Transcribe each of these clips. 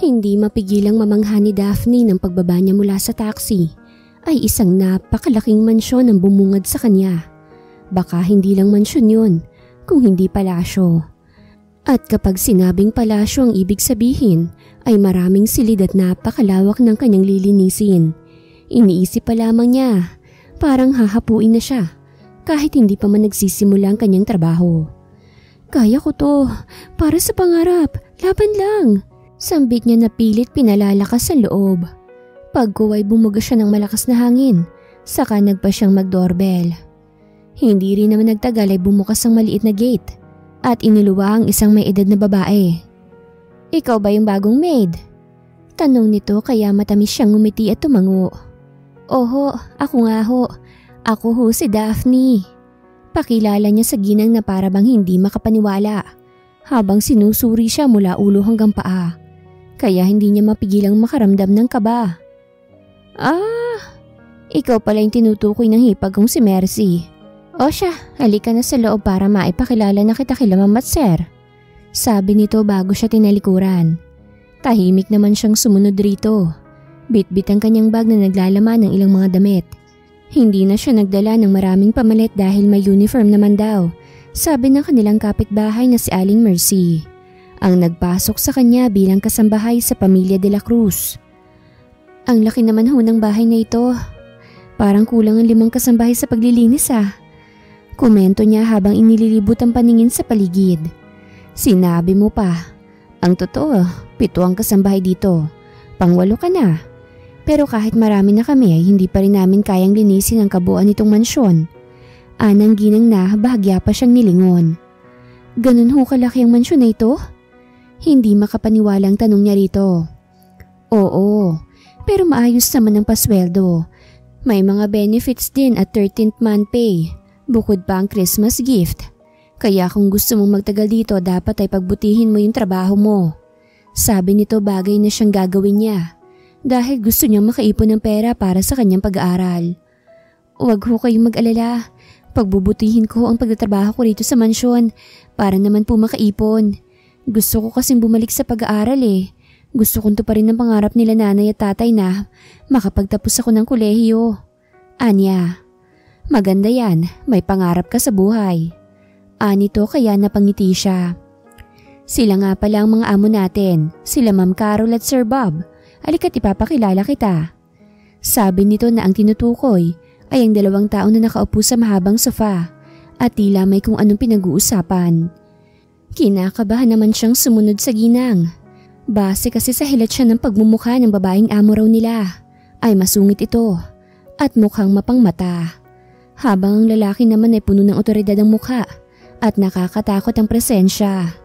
Hindi mapigilang mamangha ni Daphne ng pagbaba niya mula sa taxi ay isang napakalaking mansyon ang bumungad sa kanya. Baka hindi lang mansyon yun, kung hindi palasyo. At kapag sinabing palasyo ang ibig sabihin ay maraming silid at napakalawak ng kanyang lilinisin. Iniisip pa lamang niya, parang hahapuin na siya kahit hindi pa man nagsisimula ang kanyang trabaho. Kaya ko to, para sa pangarap, laban lang. Sambit niya na pilit pinalalakas sa loob. Pagkuway bumuga siya ng malakas na hangin, saka nagpa siyang mag-doorbell. Hindi rin naman nagtagal ay bumukas ang maliit na gate at iniluwa ang isang may edad na babae. Ikaw ba yung bagong maid? Tanong nito kaya matamis siyang ngumiti at tumango. Oho, ako nga ho. Ako ho si Daphne. Pakilala niya sa ginang na para bang hindi makapaniwala habang sinusuri siya mula ulo hanggang paa. Kaya hindi niya mapigilang makaramdam ng kaba. Ikaw pala yung tinutukoy ng hipag kong si Mercy. O siya, halika na sa loob para maipakilala na kita kila Ma'am at Sir. Sabi nito bago siya tinalikuran. Tahimik naman siyang sumunod rito. Bit-bit ang kanyang bag na naglalaman ng ilang mga damit. Hindi na siya nagdala ng maraming pamalit dahil may uniform naman daw, sabi ng kanilang kapitbahay na si Aling Mercy, ang nagpasok sa kanya bilang kasambahay sa pamilya de la Cruz. Ang laki naman ho ng bahay na ito. Parang kulang ang 5 kasambahay sa paglilinis Komento niya habang inililibot ang paningin sa paligid. Sinabi mo pa. Ang totoo, 7 ang kasambahay dito. Pang-8 ka na. Pero kahit marami na kami ay hindi pa rin namin kayang linisin ang kabuuan nitong mansyon. Anang ginang na bahagya pa siyang nilingon. Ganun ho kalaki ang mansyon na ito? Hindi makapaniwalang tanong niya rito. Oo, pero maayos naman ang pasweldo. May mga benefits din at 13th month pay, bukod pa ang Christmas gift. Kaya kung gusto mong magtagal dito dapat ay pagbutihin mo yung trabaho mo. Sabi nito bagay na siyang gagawin niya dahil gusto niyang makaipon ng pera para sa kanyang pag-aaral. Huwag ho kayong mag-alala, pagbubutihin ko ang pagtatrabaho ko rito sa mansyon para naman po makaipon. Gusto ko kasing bumalik sa pag-aaral Gusto kong tuparin ang pangarap nila nanay at tatay na makapagtapos ako ng kolehiyo. Anya, maganda yan, may pangarap ka sa buhay. Anito kaya napangiti siya. Sila nga pala ang mga amo natin, sila Ma'am Carol at Sir Bob. Halika't ipapakilala kita. Sabi nito na ang tinutukoy ay ang 2 tao na nakaupo sa mahabang sofa at tila may kung anong pinag-uusapan. Kinakabahan naman siyang sumunod sa ginang. Base kasi sa hilat siya ng pagmumukha ng babaeng amo raw nila ay masungit ito at mukhang mapangmata. Habang ang lalaki naman ay puno ng otoridad ang mukha at nakakatakot ang presensya.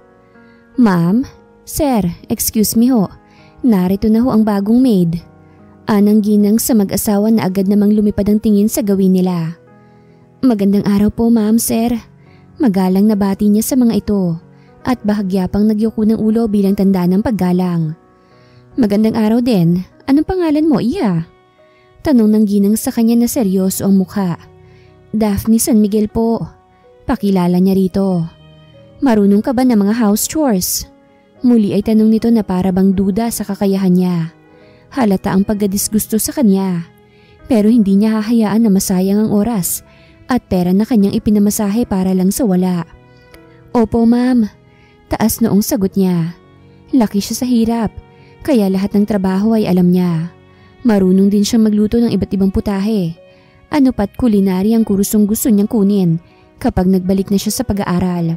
Ma'am, Sir, excuse me ho. Narito na ho ang bagong maid. Anang ginang sa mag-asawa na agad namang lumipad ang tingin sa gawin nila. Magandang araw po ma'am, Sir. Magalang na bati niya sa mga ito at bahagya pang nagyuko ng ulo bilang tanda ng paggalang. Magandang araw din. Anong pangalan mo, Iya? Tanong ng ginang sa kanya na seryoso ang mukha. Daphne San Miguel po. Pakilala niya rito. Marunong ka ba ng mga house chores? Muli ay tanong nito na para bang duda sa kakayahan niya. Halata ang pagkadisgusto sa kanya. Pero hindi niya hahayaan na masayang ang oras at pera na kanyang ipinamasahe para lang sa wala. Opo ma'am. Taas noong sagot niya. Laki siya sa hirap, kaya lahat ng trabaho ay alam niya. Marunong din siyang magluto ng iba't ibang putahe. Ano pat kulinary ang kursong gusto niyang kunin kapag nagbalik na siya sa pag-aaral.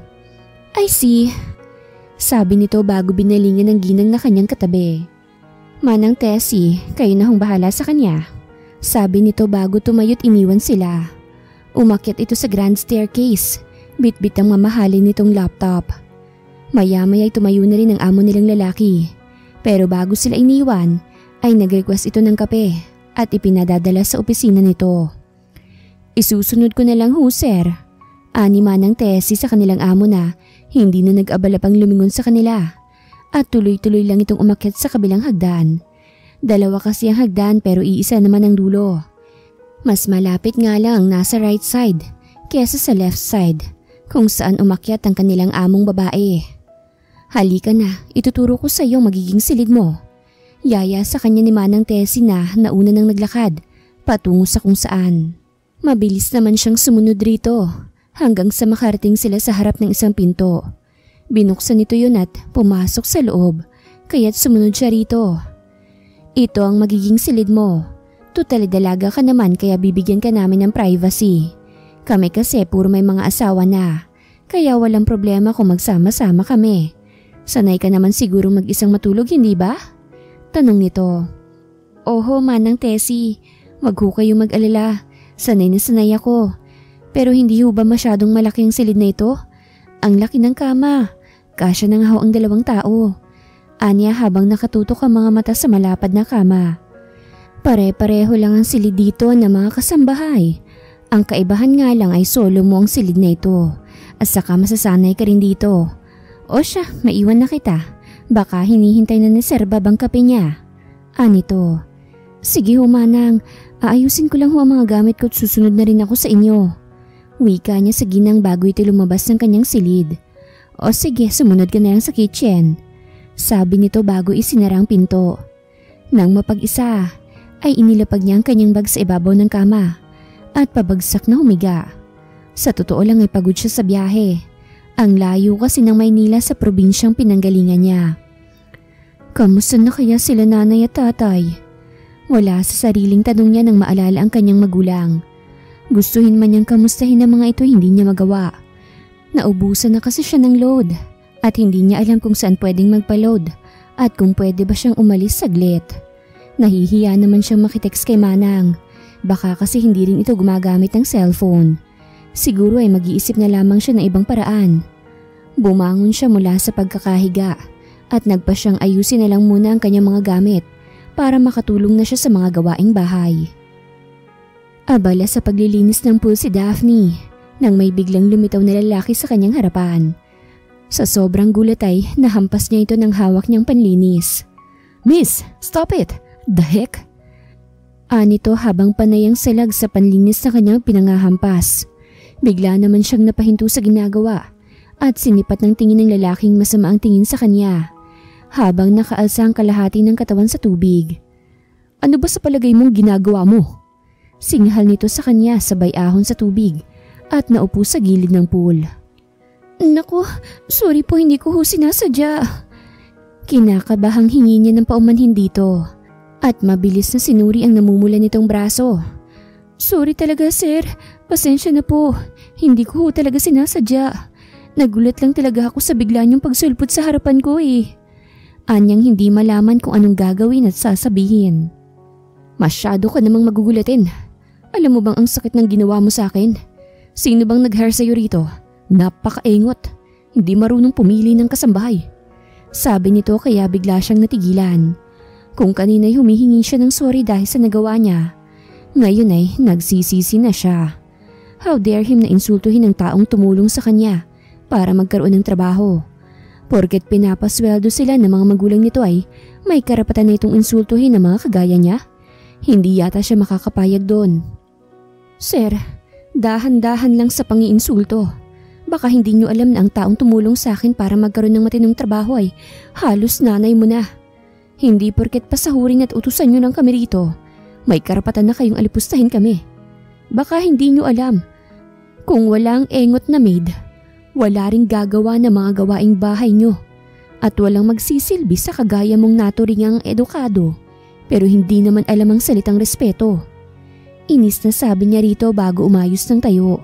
I see. Sabi nito bago binalingan ng ginang na kanyang katabi. Manang Tessie, kayo na hong bahala sa kanya. Sabi nito bago tumayo't iniwan sila. Umakyat ito sa grand staircase. Bit-bit ang mamahalin nitong laptop. Maya-maya ay tumayo na rin ang amo nilang lalaki. Pero bago sila iniwan, ay nag-request ito ng kape at ipinadadala sa opisina nito. Isusunod ko na lang ho, sir. Ani Manang Tessie sa kanilang amo na hindi na nag-abala pang lumingon sa kanila. At tuloy-tuloy lang itong umakyat sa kabilang hagdan. 2 kasi ang hagdan pero iisa naman ang dulo. Mas malapit nga lang nasa right side kesa sa left side kung saan umakyat ang kanilang among babae. Halika na, ituturo ko sa iyo magiging silid mo. Yaya sa kanya ni Manang Tessie na nauna nang naglakad patungo sa kung saan. Mabilis naman siyang sumunod rito hanggang sa makarating sila sa harap ng isang pinto. Binuksan nito yun at pumasok sa loob kaya't sumunod siya rito. Ito ang magiging silid mo. Tutal dalaga ka naman kaya bibigyan ka namin ng privacy. Kami kasi puro may mga asawa na kaya walang problema kung magsama-sama kami. Sanay ka naman siguro mag-isang matulog, hindi ba? Tanong nito. Oho, Manang Tessie. Wag ho kayong mag-alala. Sanay na sanay ako. Pero hindi ho ba masyadong malaki ang silid na ito? Ang laki ng kama. Kasya na nga ho ang 2 tao. Anya habang nakatutok ang mga mata sa malapad na kama. Pare-pareho lang ang silid dito ng mga kasambahay. Ang kaibahan nga lang ay solo mo ang silid na ito. At saka masasanay ka rin dito. O siya, maiwan na kita. Baka hinihintay na ni Sir Bob ang kape niya. Anito. Sige ho Manang, aayusin ko lang ho ang mga gamit ko at susunod na rin ako sa inyo. Wika niya sa ginang bago ito lumabas ng kanyang silid. O sige, sumunod ka na lang sa kitchen. Sabi nito bago isinara ang pinto. Nang mapag-isa, ay inilapag niya ang kanyang bag sa ibabaw ng kama at pabagsak na humiga. Sa totoo lang ay pagod siya sa biyahe. Ang layo kasi ng Maynila sa probinsyang pinanggalingan niya. Kamusta na kaya sila nanay at tatay? Wala sa sariling tanong niya nang maalala ang kanyang magulang. Gustuhin man niyang kamustahin ang mga ito hindi niya magawa. Naubusan na kasi siya ng load at hindi niya alam kung saan pwedeng magpa-load at kung pwede ba siyang umalis saglit. Nahihiya naman siyang makitext kay Manang. Baka kasi hindi rin ito gumagamit ng cellphone. Siguro ay mag-iisip na lamang siya ng ibang paraan. Bumangon siya mula sa pagkakahiga at nagpa siyang ayusin na lang muna ang kanyang mga gamit para makatulong na siya sa mga gawaing bahay. Abala sa paglilinis ng pool si Daphne nang may biglang lumitaw na lalaki sa kanyang harapan. Sa sobrang gulat ay nahampas niya ito ng hawak niyang panlinis. Miss, stop it! The heck? Anito habang panay ang salag sa panlinis na kanyang pinangahampas. Bigla naman siyang napahinto sa ginagawa at sinipat ng tingin ng lalaking masama ang tingin sa kanya habang nakaalsa ang kalahati ng katawan sa tubig. Ano ba sa palagay mong ginagawa mo? Singhal nito sa kanya sabay ahon sa tubig at naupo sa gilid ng pool. Naku, sorry po hindi ko ho sinasadya. Kinakabahang hingi niya ng paumanhin dito at mabilis na sinuri ang namumula nitong braso. Sorry talaga sir, pasensya na po. Hindi ko talaga sinasadya. Nagulat lang talaga ako sa bigla niyong pagsulpot sa harapan ko eh. Anyang hindi malaman kung anong gagawin at sasabihin. Masyado ka namang magugulatin. Alam mo bang ang sakit ng ginawa mo sa akin? Sino bang nag-hire sa'yo rito? Napakaengot. Hindi marunong pumili ng kasambahay. Sabi nito kaya bigla siyang natigilan. Kung kanina'y humihingi siya ng sorry dahil sa nagawa niya, ngayon ay nagsisisi na siya. How dare him na insultuhin ang taong tumulong sa kanya para magkaroon ng trabaho. Porket pinapasweldo sila ng mga magulang nito ay may karapatan na itong insultuhin ng mga kagaya niya. Hindi yata siya makakapayag doon. Sir, dahan-dahan lang sa pangiinsulto. Baka hindi niyo alam na ang taong tumulong sa akin para magkaroon ng matinong trabaho ay halos nanay mo na. Hindi porket pasahurin at utusan niyo lang kami rito, may karapatan na kayong alipustahin kami. Baka hindi niyo alam. Kung walang engot na maid, wala ring gagawa ng mga gawaing bahay nyo at walang magsisilbi sa kagaya mong naturingang edukado pero hindi naman alam ang salitang respeto. Inis na sabi niya rito bago umayos ng tayo.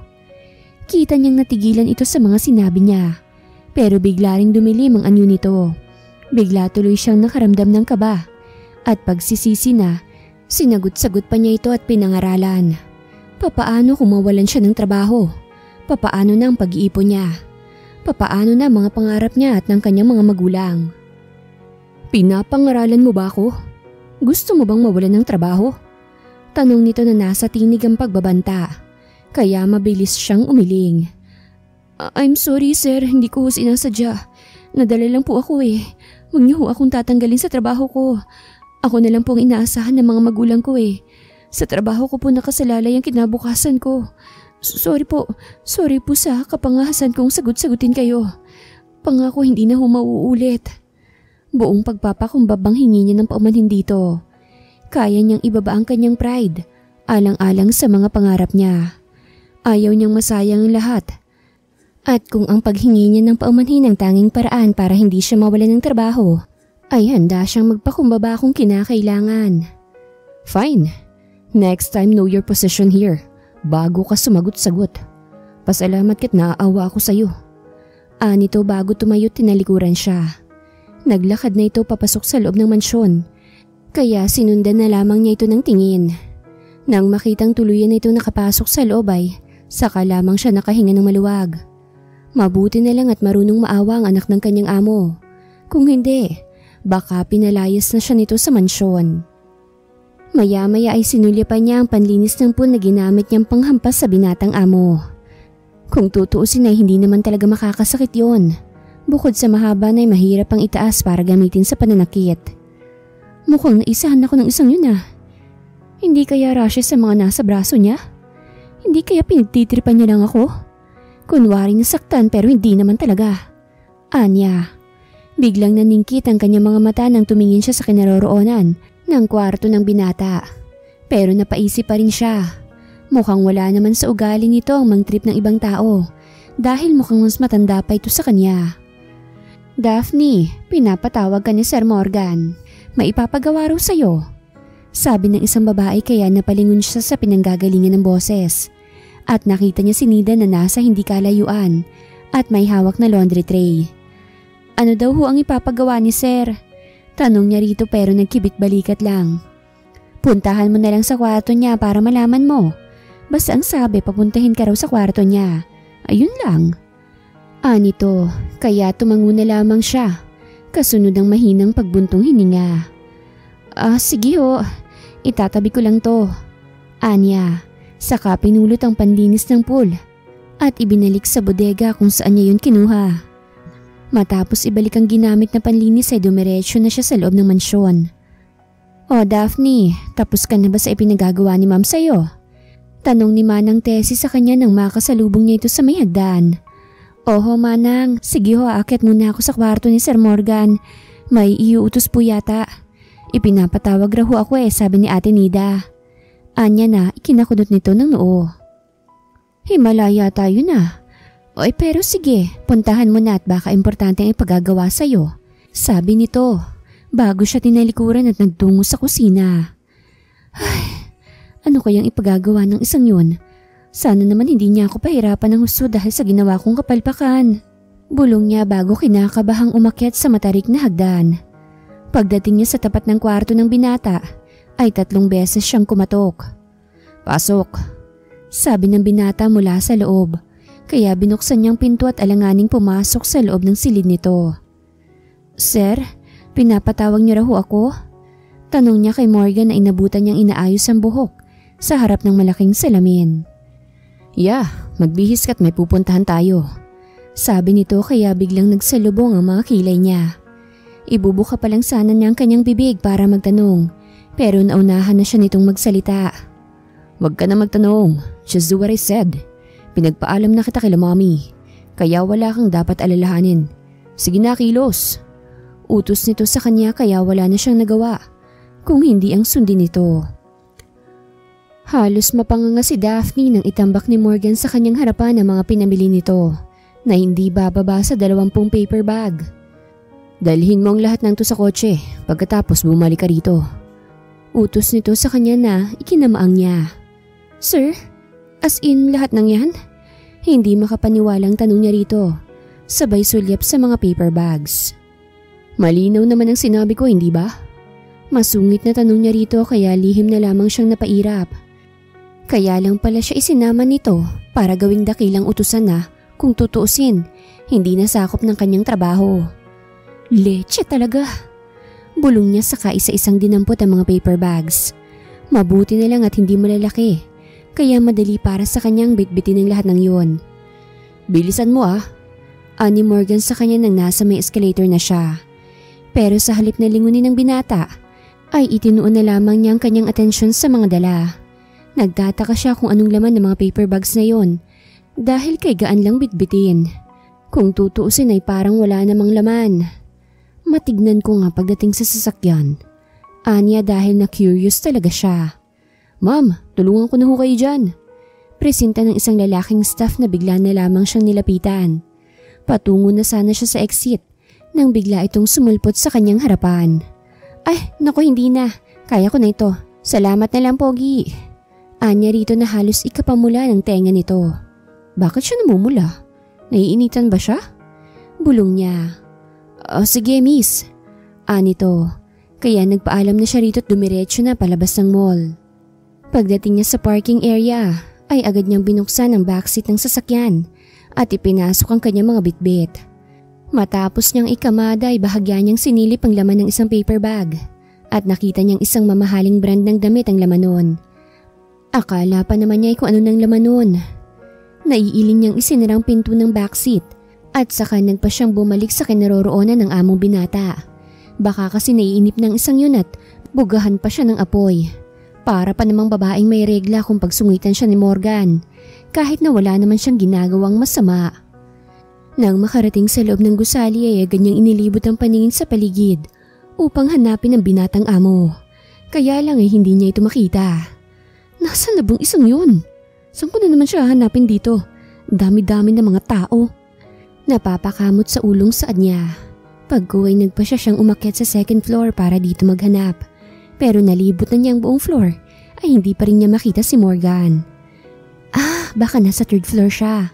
Kita niyang natigilan ito sa mga sinabi niya pero bigla ring dumilim ang anyo nito. Bigla tuloy siyang nakaramdam ng kaba at pagsisisi na sinagot-sagot pa niya ito at pinangaralan. Papaano kung mawalan siya ng trabaho? Papaano na ang pag-iipon niya? Papaano na mga pangarap niya at ng kanyang mga magulang? Pinapangaralan mo ba ako? Gusto mo bang mawalan ng trabaho? Tanong nito na nasa tinig ang pagbabanta. Kaya mabilis siyang umiling. I'm sorry sir, hindi ko sinasadya. Nadala lang po ako eh. Huwag niyo akong tatanggalin sa trabaho ko. Ako na lang po ang inaasahan ng mga magulang ko eh. Sa trabaho ko po nakasalalay ang kinabukasan ko. Sorry po sa kapangahasan kong sagot-sagutin kayo. Pangako hindi na mauulit. Buong pagpapakumbab ang hingi niya ng paumanhin dito. Kaya niyang ibaba ang kanyang pride, alang-alang sa mga pangarap niya. Ayaw niyang masayang ang lahat. At kung ang paghingi niya ng paumanhin ang tanging paraan para hindi siya mawalan ng trabaho, ay handa siyang magpakumbaba kung kinakailangan. Fine. Next time know your position here, bago ka sumagot-sagot. Pasalamat ka't naaawa ako sa'yo. Nito bago tumayo tinalikuran siya. Naglakad na ito papasok sa loob ng mansyon, kaya sinundan na lamang niya ito ng tingin. Nang makitang tuluyan na ito nakapasok sa loob ay saka lamang siya nakahinga ng maluwag. Mabuti na lang at marunong maawa ang anak ng kanyang amo. Kung hindi, baka pinalayas na siya nito sa mansyon. Maya-maya ay sinulyapan niya ang panlinis ng pool na ginamit niyang panghampas sa binatang amo. Kung tutuusin ay hindi naman talaga makakasakit yon. Bukod sa mahaba na ay mahirap pang itaas para gamitin sa pananakit. Mukhang naisahan ako ng isang yun ah. Hindi kaya rashes sa mga nasa braso niya? Hindi kaya pinagtitripan niya lang ako? Kunwari nasaktan pero hindi naman talaga. Anya. Biglang naningkit ang kanyang mga mata nang tumingin siya sa kinaroroonan ng kwarto ng binata. Pero napaisip pa rin siya. Mukhang wala naman sa ugali nito ang mang-trip ng ibang tao dahil mukhang mas matanda pa ito sa kanya. Daphne, pinapatawag ka ni Sir Morgan. May ipapagawa raw sa'yo. Sabi ng isang babae kaya napalingon siya sa pinanggagalingan ng boses. At nakita niya si Nida na nasa hindi kalayuan at may hawak na laundry tray. Ano daw ho ang ipapagawa ni Sir? Tanong niya rito pero nagkibit balikat lang. Puntahan mo na lang sa kwarto niya para malaman mo. Basta ang sabi papuntahin ka raw sa kwarto niya. Ayun lang. Nito, kaya tumango na lamang siya. Kasunod ang mahinang pagbuntong hininga. Sige ho, itatabi ko lang to. Anya, saka pinulot ang panlinis ng pool at ibinalik sa bodega kung saan niya yun kinuha. Matapos ibalik ang ginamit na panlinis ay dumiretso na siya sa loob ng mansyon. Daphne, tapos ka na ba sa ipinagagawa ni Ma'am sa'yo? Tanong ni Manang Tessie sa kanya nang makasalubong niya ito sa may hagdan. Oho Manang, sige ho, aakyat muna ako sa kwarto ni Sir Morgan. May iuutos po yata. Ipinapatawag raw ho ako sabi ni Ate Nida. Anya na, ikinakudot nito ng noo. Himalaya tayo na. Pero sige, puntahan mo na at baka importante ang ipagagawa sa'yo. Sabi nito, bago siya tinalikuran at nagtungo sa kusina. Ay, ano kayang ipagagawa ng isang yun? Sana naman hindi niya ako pahirapan ng husto dahil sa ginawa kong kapalpakan. Bulong niya bago kinakabahang umakyat sa matarik na hagdan. Pagdating niya sa tapat ng kwarto ng binata, ay 3 beses siyang kumatok. Pasok, sabi ng binata mula sa loob, kaya binuksan niyang pinto at alanganing pumasok sa loob ng silid nito. Sir, pinapatawag niyo raw ho ako? Tanong niya kay Morgan na inabutan niyang inaayos ang buhok sa harap ng malaking salamin. Magbihis ka't may pupuntahan tayo. Sabi nito kaya biglang nagsalubong ang mga kilay niya. Ibubuka pa lang sana niya ang kanyang bibig para magtanong, pero naunahan na siya nitong magsalita. Huwag ka na magtanong, just do what I said. Pinagpaalam na kita kay Mommy, kaya wala kang dapat alalahanin. Sige na, kilos. Utos nito sa kanya kaya wala na siyang nagawa, kung hindi ang sundin nito. Halos mapanganga si Daphne nang itambak ni Morgan sa kanyang harapan ang mga pinamili nito na hindi bababa sa 20 paper bag. Dalhin mo ang lahat ng to sa kotse pagkatapos bumalik ka rito. Utos nito sa kanya na ikinamaang niya. Sir, as in lahat ng yan? Hindi makapaniwalang tanong niya rito, sabay sulyap sa mga paper bags. Malinaw naman ang sinabi ko, hindi ba? Masungit na tanong niya rito kaya lihim na lamang siyang napairap. Kaya lang pala siya isinama nito para gawing dakilang utusan na kung tutuusin, hindi nasakop ng kanyang trabaho. Leche talaga. Bulong niya saka isa-isang dinampot ang mga paper bags. Mabuti na lang at hindi malalaki, kaya madali para sa kanyang bitbitin ang lahat ng yun. Bilisan mo ani Morgan sa kanya nang nasa may escalator na siya. Pero sa halip na lingunin ng binata, ay itinuon na lamang niya ang kanyang atensyon sa mga dala. Nagtataka siya kung anong laman ng mga paper bags na yon dahil kay gaan lang bitbitin. Kung tutuusin ay parang wala namang laman. Matignan ko nga pagdating sa sasakyan. Anya dahil na curious talaga siya. Ma'am, tulungan ko na ho kayo dyan. Presenta ng isang lalaking staff na bigla na lamang siyang nilapitan. Patungo na sana siya sa exit nang bigla itong sumulpot sa kanyang harapan. Ay, naku hindi na. Kaya ko na ito. Salamat na lang Pogi. Anya rito na halos ikapamula ng tenga nito. Bakit siya namumula? Naiinitan ba siya? Bulong niya. Sige miss. Anito. Kaya nagpaalam na siya rito at dumiretso na palabas ng mall. Pagdating niya sa parking area ay agad niyang binuksan ang backseat ng sasakyan at ipinasok ang kanyang mga bitbit. Matapos niyang ikamada ay bahagya niyang sinilip ang laman ng isang paper bag at nakita niyang isang mamahaling brand ng damit ang laman nun. Akala pa naman niya kung ano ng laman nun. Naiiling niyang isinarang pinto ng backseat at saka nagpa siyang bumalik sa kinaroroonan ng among binata. Baka kasi naiinip ng isang yun at bugahan pa siya ng apoy. Para pa namang babaeng may regla kung pagsungitan siya ni Morgan kahit na wala naman siyang ginagawang masama. Nang makarating sa loob ng gusali ay ganyang inilibot ang paningin sa paligid upang hanapin ang binatang amo. Kaya lang ay hindi niya ito makita. Nasaan na bang isang yun? Saan ko na naman siya hanapin dito? Dami-dami na mga tao. Napapakamot sa ulong saad niya. Pagkuhay nagpa siyang umakyat sa second floor para dito maghanap. Pero nalibot na niya ang buong floor ay hindi pa rin niya makita si Morgan. Baka nasa third floor siya.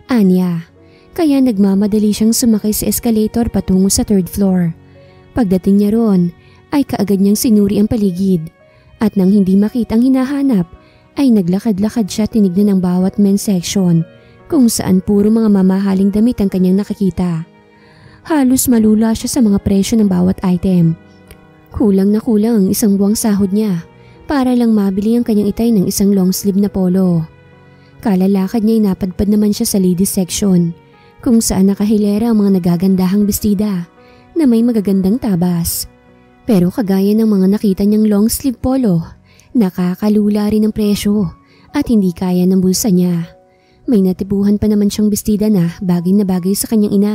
Anya. Kaya nagmamadali siyang sumakay sa escalator patungo sa third floor. Pagdating niya roon ay kaagad niyang sinuri ang paligid. At nang hindi makita ang hinahanap ay naglakad-lakad siya tinignan ang bawat men's section kung saan puro mga mamahaling damit ang kanyang nakikita. Halos malula siya sa mga presyo ng bawat item. Kulang na kulang ang isang buwang sahod niya para lang mabili ang kanyang itay ng isang long sleeve na polo. Kalalakad niya ay napadpad naman siya sa ladies section kung saan nakahilera ang mga nagagandahang bestida na may magagandang tabas. Pero kagaya ng mga nakita niyang long sleeve polo, nakakalula rin ang presyo at hindi kaya ng bulsa niya. May natipuhan pa naman siyang bestida na bagay sa kanyang ina.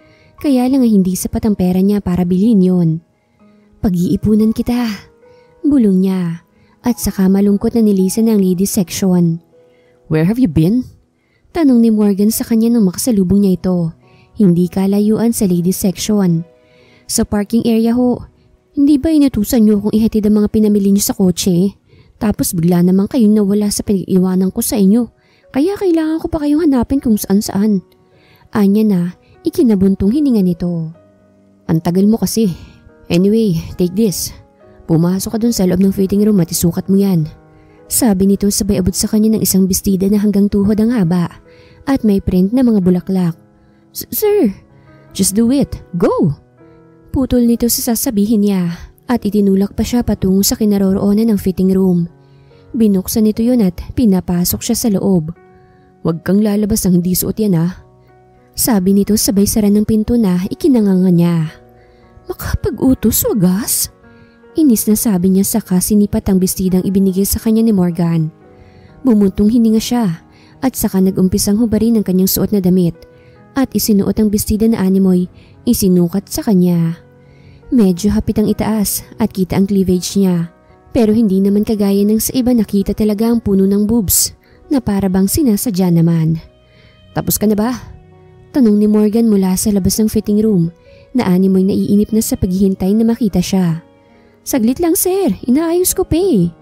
Kaya lang ay hindi sapat ang pera niya para bilhin yon. Pag-iipunan kita, bulong niya at saka malungkot na nilisan ang ladies section. Where have you been? Tanong ni Morgan sa kanya nang makasalubong niya ito. Hindi kalayuan sa ladies section. Sa parking area ho. Hindi ba inutusan niyo kung ihatid ang mga pinamili niyo sa kotse? Tapos bigla naman kayong nawala sa pinag-iwanan ko sa inyo. Kaya kailangan ko pa kayong hanapin kung saan-saan. Anya na. Ikinabuntong hininga nito. Ang tagal mo kasi. Anyway, take this. Pumasok ka dun sa loob ng fitting room at isukat mo yan. Sabi nito sabay abot sa kanya ng isang bestida na hanggang tuhod ang haba at may print na mga bulaklak. Sir, just do it. Go! Putol nito sa sasabihin niya at itinulak pa siya patungo sa kinaroroonan ng fitting room. Binuksan nito yun at pinapasok siya sa loob. Huwag kang lalabas ng hindi suot yan Sabi nito sabay sara ng pinto na ikinanganga niya. Makapag-utos wagas? Inis na sabi niya saka sinipat ang bestidang ibinigay sa kanya ni Morgan. Bumuntong hininga siya at saka nag-umpisang hubarin ang kanyang suot na damit at isinuot ang bestida na animoy isinukat sa kanya. Medyo hapit ang itaas at kita ang cleavage niya pero hindi naman kagaya ng sa iba nakita talaga ang puno ng boobs na para bang sinasadya naman. Tapos ka na ba? Tanong ni Morgan mula sa labas ng fitting room na animoy naiinip na sa paghihintay na makita siya. Saglit lang sir, inaayos ko pa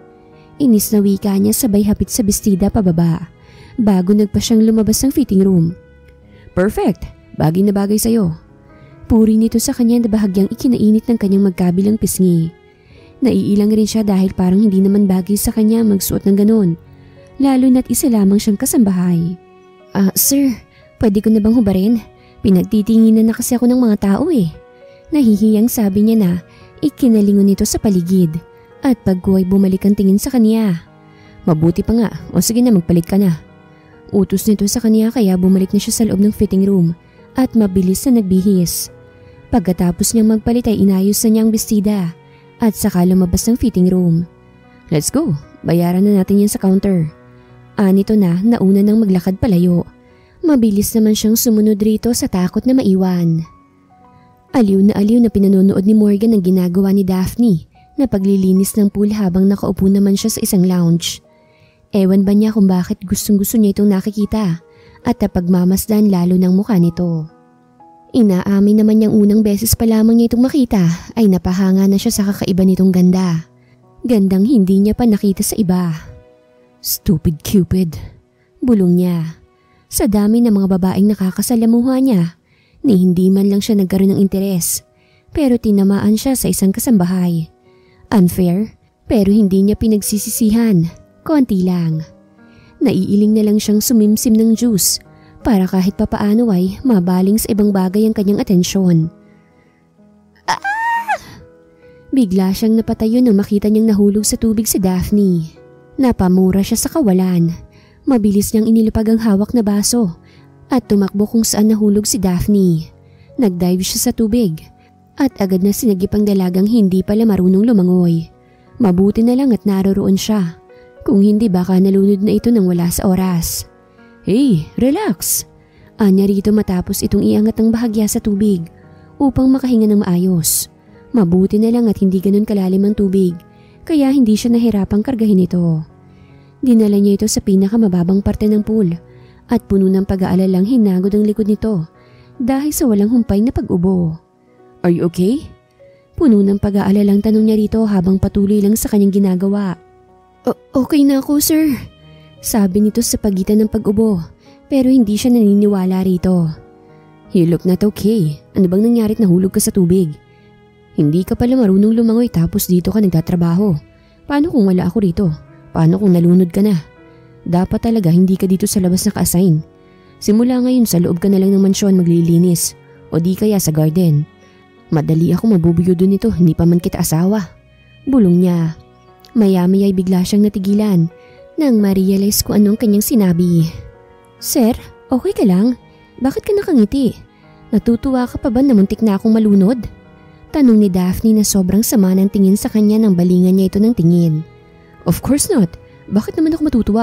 Inis na wika niya sabay hapit sa bestida pababa bago nagpa siyang lumabas ng fitting room. Perfect, bagay na bagay sa'yo. Puri nito sa kanya na bahagyang ikinainit ng kanyang magkabilang pisngi. Naiilang rin siya dahil parang hindi naman bagay sa kanya magsuot ng ganon, lalo na't isa lamang siyang kasambahay. Sir, pwede ko na bang hubarin? Pinagtitinginan na kasi ako ng mga tao Nahihiyang sabi niya na ikinalingon nito sa paligid at pagkuhay bumalik ang tingin sa kanya. Mabuti pa nga, o sige na magpalit ka na. Utos nito sa kanya kaya bumalik na siya sa loob ng fitting room at mabilis na nagbihis. Pagkatapos niyang magpalit ay inayos na niya ang bestida at saka lumabas ng fitting room. Let's go, bayaran na natin yan sa counter. Nito na nauna nang maglakad palayo. Mabilis naman siyang sumunod rito sa takot na maiwan. Aliw na pinanonood ni Morgan ang ginagawa ni Daphne na paglilinis ng pool habang nakaupo naman siya sa isang lounge. Ewan ba niya kung bakit gustong-gusto niya itong nakikita at napagmamasdan lalo ng mukha nito. Inaamin naman niyang unang beses pa lamang niya itong makita ay napahanga na siya sa kakaiba nitong ganda. Gandang hindi niya pa nakita sa iba. Stupid Cupid, bulong niya. Sa dami ng mga babaeng nakakasalamuha niya, ni hindi man lang siya nagkaroon ng interes, pero tinamaan siya sa isang kasambahay. Unfair, pero hindi niya pinagsisisihan, konti lang. Naiiling na lang siyang sumimsim ng juice para kahit papaano ay mabaling sa ibang bagay ang kanyang atensyon. Bigla siyang napatayo nang makita niyang nahulog sa tubig si Daphne. Napamura siya sa kawalan. Mabilis niyang inilapag ang hawak na baso at tumakbo kung saan nahulog si Daphne. Nagdive siya sa tubig at agad na sinagip ang dalagang hindi pala marunong lumangoy. Mabuti na lang at naroroon siya. Kung hindi baka nalunod na ito nang wala sa oras. Hey, relax! Anya rito matapos itong iangat ang bahagya sa tubig upang makahinga ng maayos. Mabuti na lang at hindi ganun kalalim ang tubig kaya hindi siya nahirapang kargahin ito. Dinala niya ito sa pinakamababang parte ng pool at puno ng pag-aalalang hinagod ang likod nito dahil sa walang humpay na pag-ubo. Are you okay? Puno ng pag-aalalang tanong niya rito habang patuloy lang sa kanyang ginagawa. Okay na ako, sir. Sabi nito sa pagitan ng pag-ubo pero hindi siya naniniwala rito. You look not okay. Ano bang nangyarit nahulog ka sa tubig? Hindi ka pala marunong lumangoy tapos dito ka nagtatrabaho. Paano kung wala ako rito? Paano kung nalunod ka na? Dapat talaga hindi ka dito sa labas naka-assign. Simula ngayon sa loob ka na lang ng mansyon maglilinis o di kaya sa garden. Madali ako mabubuyo doon nito, hindi pa man kita asawa. Bulong niya. Maya-maya ay bigla siyang natigilan nang ma-realize kung anong kanyang sinabi. Sir, okay ka lang? Bakit ka nakangiti? Natutuwa ka pa ba na muntik na akong malunod? Tanong ni Daphne na sobrang sama ng tingin sa kanya nang balingan niya ito ng tingin. Of course not. Bakit naman ako matutuwa?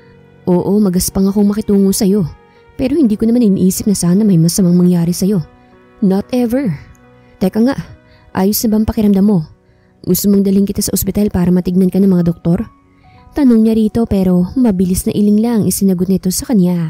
Oo, magaspang akong makitungo sa'yo. Pero hindi ko naman iniisip na sana may masamang mangyari sa'yo. Not ever. Teka nga, ayos na bang pakiramdam mo? Gusto mong dalhin kita sa ospital para matignan ka ng mga doktor? Tanong niya rito pero mabilis na iling lang isinagot nito sa kanya.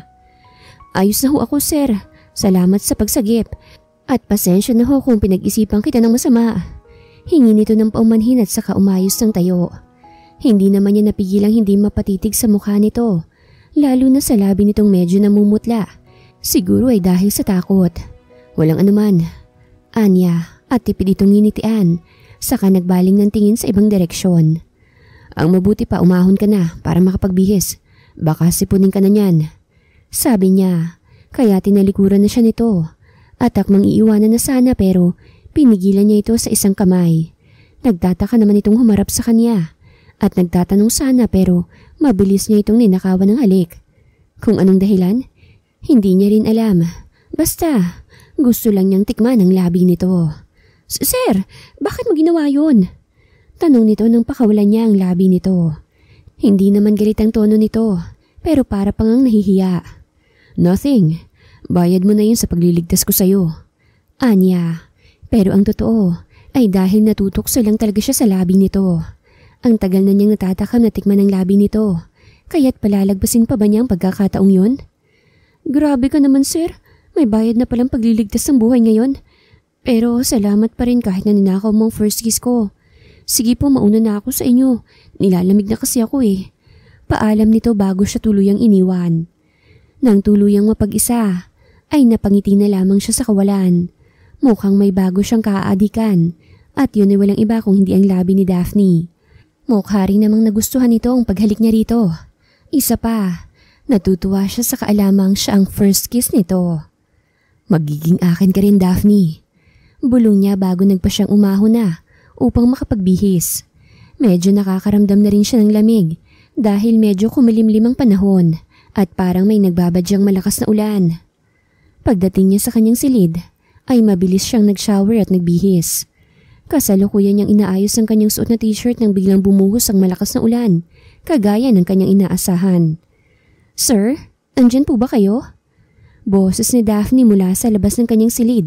Ayos na ho ako, sir. Salamat sa pagsagip. At pasensya na ho kung pinag-isipan kita ng masama. Hingi nito ng paumanhin at saka umayos ng tayo. Hindi naman niya napigilang hindi mapatitig sa mukha nito, lalo na sa labi nitong medyo namumutla. Siguro ay dahil sa takot. Walang anuman. Anya at tipid itong nginitian, saka nagbaling ng tingin sa ibang direksyon. Ang mabuti pa umahon ka na para makapagbihis. Baka sipunin ka na niyan. Sabi niya, kaya tinalikuran na siya nito. At akmang iiwanan na sana pero pinigilan niya ito sa isang kamay. Nagtataka naman itong humarap sa kanya. At nagtatanong sana pero mabilis niya itong ninakawan ng halik. Kung anong dahilan? Hindi niya rin alam. Basta, gusto lang niyang tikman ang labi nito. Sir, bakit mo ginawa yun? Tanong nito nang pakawalan niya ang labi nito. Hindi naman galit ang tono nito, pero para pang ang nahihiya. Nothing. Bayad mo na yun sa pagliligtas ko sa'yo. Anya, pero ang totoo ay dahil natutokso lang talaga siya sa labi nito. Ang tagal na niyang natatakam na tikman ang labi nito, kaya't palalagpasin pa ba niya ang pagkakataong yun? Grabe ka naman, sir. May bayad na palang pagliligtas ng buhay ngayon. Pero salamat pa rin kahit na ninakaw mo ang first kiss ko. Sige po, mauna na ako sa inyo. Nilalamig na kasi ako eh. Paalam nito bago siya tuluyang iniwan. Nang tuluyang mapag-isa, ay napangiti na lamang siya sa kawalan. Mukhang may bago siyang kaaadikan at yun ay walang iba kung hindi ang labi ni Daphne. Mukha rin namang nagustuhan nito ang paghalik niya rito. Isa pa, natutuwa siya sa kaalamang siya ang first kiss nito. Magiging akin ka rin, Daphne. Bulong niya bago nagpa siyang umahon na upang makapagbihis. Medyo nakakaramdam na rin siya ng lamig dahil medyo kumilimlim ang panahon at parang may nagbabadyang malakas na ulan. Pagdating niya sa kanyang silid, ay mabilis siyang nag-shower at nagbihis. Kasalukuyan niyang inaayos ang kanyang suot na t-shirt nang biglang bumuhos ang malakas na ulan, kagaya ng kanyang inaasahan. Sir, andyan po ba kayo? Boses ni Daphne mula sa labas ng kanyang silid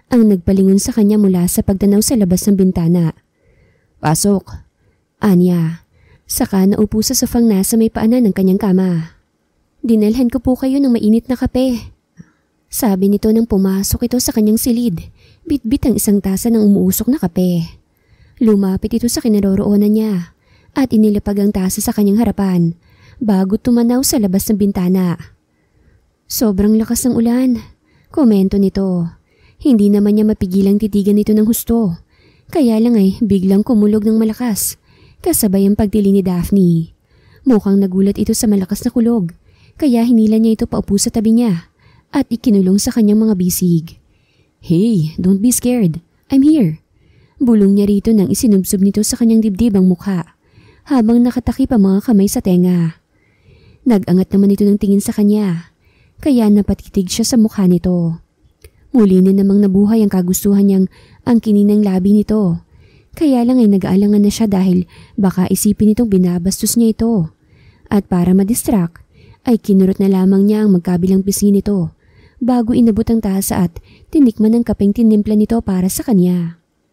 ang nagpalingon sa kanya mula sa pagtanaw sa labas ng bintana. "Pasok," anya. Saka naupo sa sofang nasa may paanan ng kanyang kama. "Dinalhan ko po kayo ng mainit na kape," sabi nito nang pumasok ito sa kanyang silid. Bitbit ang isang tasa ng umuusok na kape. Lumapit ito sa kinaroroonan niya at inilapag ang tasa sa kanyang harapan bago tumanaw sa labas ng bintana. "Sobrang lakas ng ulan," komento nito. Hindi naman niya mapigilang titigan ito ng husto. Kaya lang ay biglang kumulog ng malakas, kasabay ang pagtili ni Daphne. Mukhang nagulat ito sa malakas na kulog, kaya hinila niya ito paupo sa tabi niya at ikinulong sa kanyang mga bisig. "Hey, don't be scared. I'm here." Bulong niya rito nang isinubsob nito sa kanyang dibdib ang mukha, habang nakatakip ang mga kamay sa tenga. Nag-angat naman ito ng tingin sa kanya, kaya napatitig siya sa mukha nito. Muli na namang nabuhay ang kagustuhan niyang angkinin ng labi nito. Kaya lang ay nag-aalangan na siya dahil baka isipin nitong binabastos niya ito. At para madistract, ay kinurot na lamang niya ang magkabilang pisngi nito bago inabot ang tasa at tinikman ang kapeng tinimpla nito para sa kanya.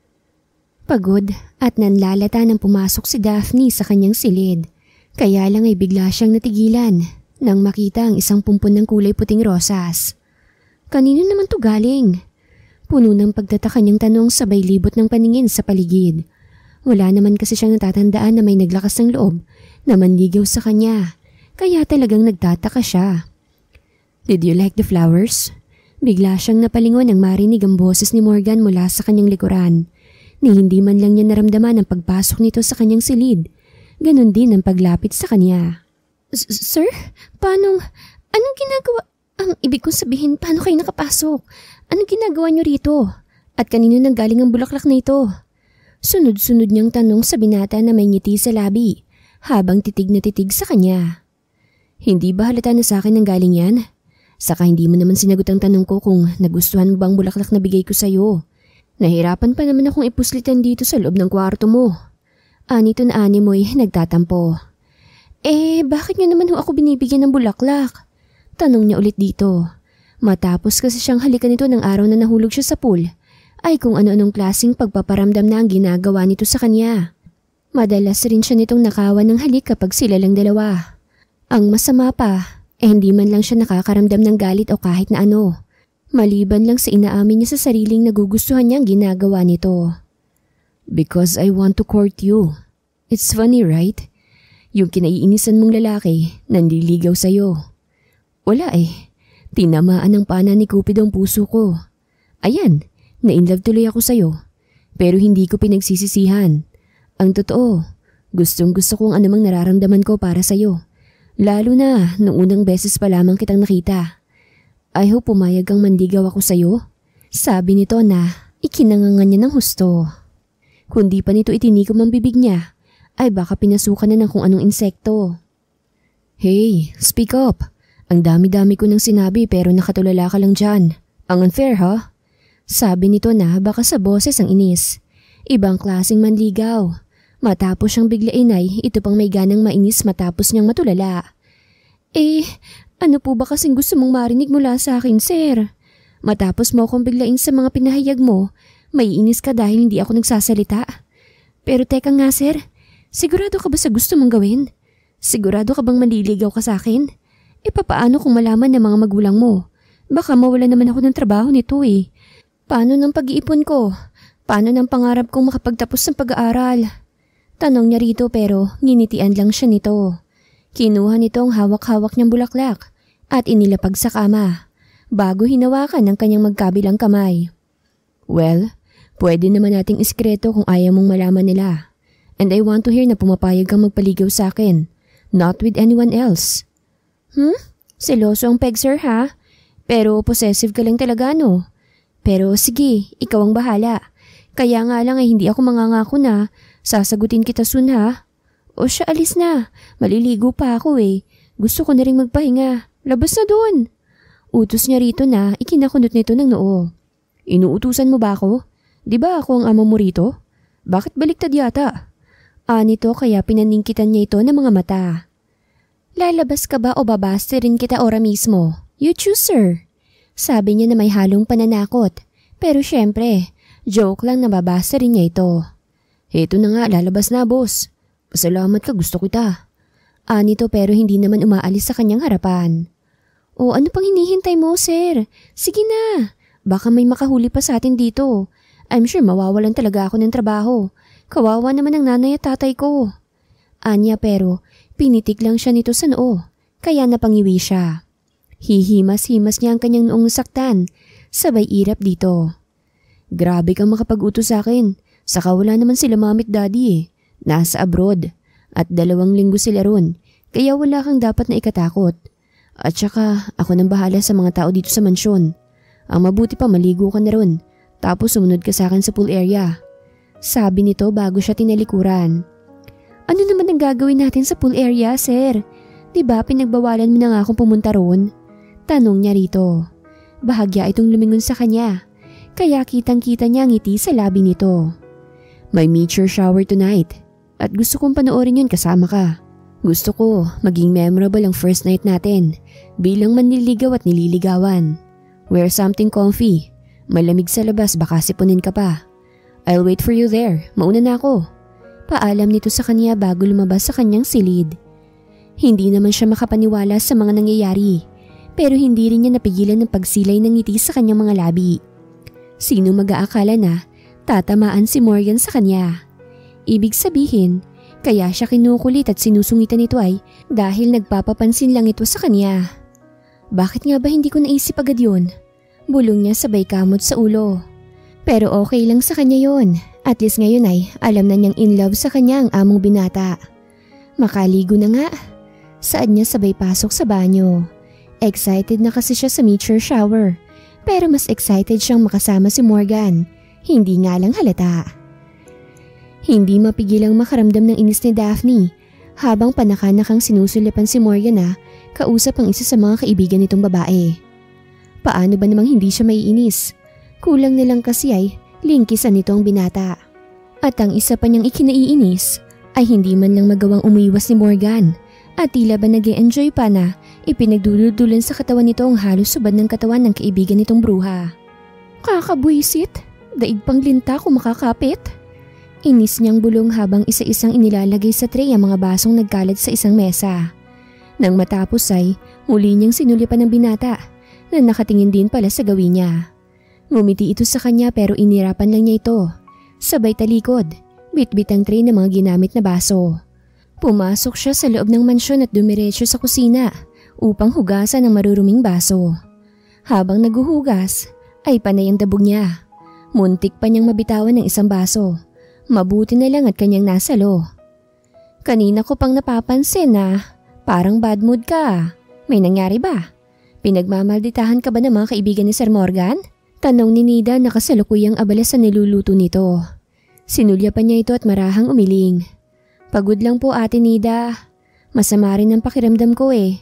Pagod at nanlalata nang pumasok si Daphne sa kanyang silid. Kaya lang ay bigla siyang natigilan nang makita ang isang pumpon ng kulay puting rosas. Kanino naman to galing? Puno ng pagtataka niyang tanong sabay libot ng paningin sa paligid. Wala naman kasi siyang natatandaan na may naglakas ng loob na manligaw sa kanya, kaya talagang nagtataka siya. "Did you like the flowers?" Bigla siyang napalingon nang marinig ang boses ni Morgan mula sa kanyang likuran. Ni hindi man lang niya naramdaman ang pagpasok nito sa kanyang silid. Ganon din ang paglapit sa kanya. "Sir, anong ginagawa? Ang ibig kong sabihin, paano kayo nakapasok? Anong ginagawa niyo rito? At kanino nanggaling ang bulaklak na ito?" Sunod-sunod niyang tanong sa binata na may ngiti sa labi, habang titig na titig sa kanya. "Hindi ba halata na sa akin nanggaling yan? Saka hindi mo naman sinagot ang tanong ko kung nagustuhan mo bang bulaklak na bigay ko sa'yo. Nahirapan pa naman akong ipuslitan dito sa loob ng kwarto mo." Anito na ani mo'y nagtatampo. Bakit niyo naman ako binibigyan ng bulaklak?" Tanong niya ulit dito. Matapos kasi siyang halikan nito ng araw na nahulog siya sa pool, ay kung ano-anong klaseng pagpaparamdam na ang ginagawa nito sa kanya. Madalas rin siya nitong nakawan ng halik kapag sila lang dalawa. Ang masama pa, hindi man lang siya nakakaramdam ng galit o kahit na ano. Maliban lang sa inaamin niya sa sariling nagugustuhan niyang ginagawa nito. "Because I want to court you. It's funny, right? Yung kinaiinisan mong lalaki, nanliligaw sa'yo. Wala tinamaan ng pana ni Cupido ang puso ko. Ayan, na-inlove tuloy ako sa'yo. Pero hindi ko pinagsisisihan. Ang totoo, gustong-gusto kong anumang nararamdaman ko para sa'yo. Lalo na nung unang beses pa lamang kitang nakita. I hope pumayag kang manligaw ako sa'yo." Sabi nito na ikinangangan niya ng husto. Kundi pa nito itinikom ang bibig niya, ay baka pinasukan na ng kung anong insekto. "Hey, speak up. Ang dami-dami ko nang sinabi pero nakatulala ka lang dyan. Ang unfair ha?" Sabi nito na baka sa boses ang inis. Ibang klaseng manligaw. Matapos siyang biglain ay ito pang may ganang mainis matapos niyang matulala. Ano po ba kasing gusto mong marinig mula sa akin, sir? Matapos mo akong biglain sa mga pinahayag mo, may inis ka dahil hindi ako nagsasalita. Pero teka nga, sir, sigurado ka ba sa gusto mong gawin? Sigurado ka bang manliligaw ka sa akin? Papaano kung malaman ng mga magulang mo? Baka mawala naman ako ng trabaho nito Paano ng pag-iipon ko? Paano ng pangarap kong makapagtapos ng pag-aaral? Tanong niya rito pero nginitian lang siya nito. Kinuha nito ang hawak-hawak niyang bulaklak at inilapag sa kama bago hinawakan ng kanyang magkabilang kamay. "Well, pwede naman nating iskreto kung ayaw mong malaman nila. And I want to hear na pumapayag kang magpaligaw sa akin, not with anyone else." Seloso ang peg, sir, ha? Pero possessive ka lang talaga, no? Pero sige, ikaw ang bahala. Kaya nga lang ay hindi ako mangangako na sasagutin kita soon, ha? O siya, alis na. Maliligo pa ako Gusto ko na rin magpahinga. Labas na doon. Utos niya rito na ikinakunot nito ng noo. "Inuutusan mo ba ako? Di ba ako ang amo mo rito? Bakit baliktad yata?" Anito kaya pinaningkitan niya ito ng mga mata. "Lalabas ka ba o babaste rin kita ora mismo? You choose, sir." Sabi niya na may halong pananakot, Pero syempre, joke lang na babasa rin niya ito. Heto na nga, lalabas na boss. Pasalamat ka, gusto kita. Nito pero hindi naman umaalis sa kanyang harapan. O ano pang hinihintay mo, sir? Sige na. Baka may makahuli pa sa atin dito. I'm sure mawawalan talaga ako ng trabaho. Kawawa naman ang nanay at tatay ko. Anya pero pinitik lang siya nito sa noo, kaya napangiwi siya. Hihimas-himas niya ang kanyang noong nasaktan, sabay irap dito. Grabe kang makapag-utos sa akin, saka wala naman sila mamit daddy eh. Nasa abroad at 2 linggo sila ron, kaya wala kang dapat na ikatakot. At saka ako nang bahala sa mga tao dito sa mansyon. Ang mabuti pa maligo ka na ron, tapos sumunod ka sa akin sa pool area. Sabi nito bago siya tinalikuran. Ano naman ang gagawin natin sa pool area, sir? Diba pinagbawalan mo na nga akong pumunta roon? Tanong niya rito. Bahagya itong lumingon sa kanya, kaya kitang-kita niya ang ngiti sa labi nito. May meteor shower tonight at gusto kong panoorin yun kasama ka. Gusto ko maging memorable ang first night natin bilang manliligaw at nililigawan. Wear something comfy. Malamig sa labas, baka sipunin ka pa. I'll wait for you there. Mauna na ako. Paalam nito sa kanya bago lumabas sa kanyang silid. Hindi naman siya makapaniwala sa mga nangyayari, pero hindi rin niya napigilan ng pagsilay ng ngiti sa kanyang mga labi. Sino mag-aakala na tatamaan si Morgan sa kanya? Ibig sabihin, kaya siya kinukulit at sinusungitan nito ay dahil nagpapapansin lang ito sa kanya. Bakit nga ba hindi ko naisip agad yun? Bulong niya sabay kamot sa ulo. Pero okay lang sa kanya yon. At least ngayon ay alam na niyang in love sa kanya ang among binata. Makaligo na nga. Saad niya sabay pasok sa banyo. Excited na kasi siya sa meteor shower. Pero mas excited siyang makasama si Morgan. Hindi nga lang halata. Hindi mapigilang makaramdam ng inis ni Daphne habang panakanakang sinusulipan si Morgan na kausap ang isa sa mga kaibigan nitong babae. Paano ba namang hindi siya maiinis? Kulang na lang kasi ay lingkisan nito ang binata. At ang isa pa niyang ikinaiinis ay hindi man lang magawang umiwas ni Morgan at tila ba nag-e-enjoy pa na ipinagdududulan sa katawan nito ang halos subad ng katawan ng kaibigan nitong bruha. Kakabwisit, daig pang linta kung makakapit. Inis niyang bulong habang isa-isang inilalagay sa tray ang mga basong nagkalat sa isang mesa. Nang matapos ay muli niyang sinulipan ng binata na nakatingin din pala sa gawin niya. Ngumiti ito sa kanya pero inirapan lang niya ito. Sabay talikod, bitbit ang tray ng mga ginamit na baso. Pumasok siya sa loob ng mansyon at dumiretso sa kusina upang hugasan ang maruruming baso. Habang naghuhugas ay panay ang dabog niya. Muntik pa niyang mabitawan ng isang baso. Mabuti na lang at kanyang nasalo. Kanina ko pang napapansin na parang bad mood ka. May nangyari ba? Pinagmamalditahan ka ba ng mga kaibigan ni Sir Morgan? Tanong ni Nida na kasalukuyang abala sa niluluto nito. Sinulyapan niya ito at marahang umiling. Pagod lang po Ate Nida. Masama rin ang pakiramdam ko eh.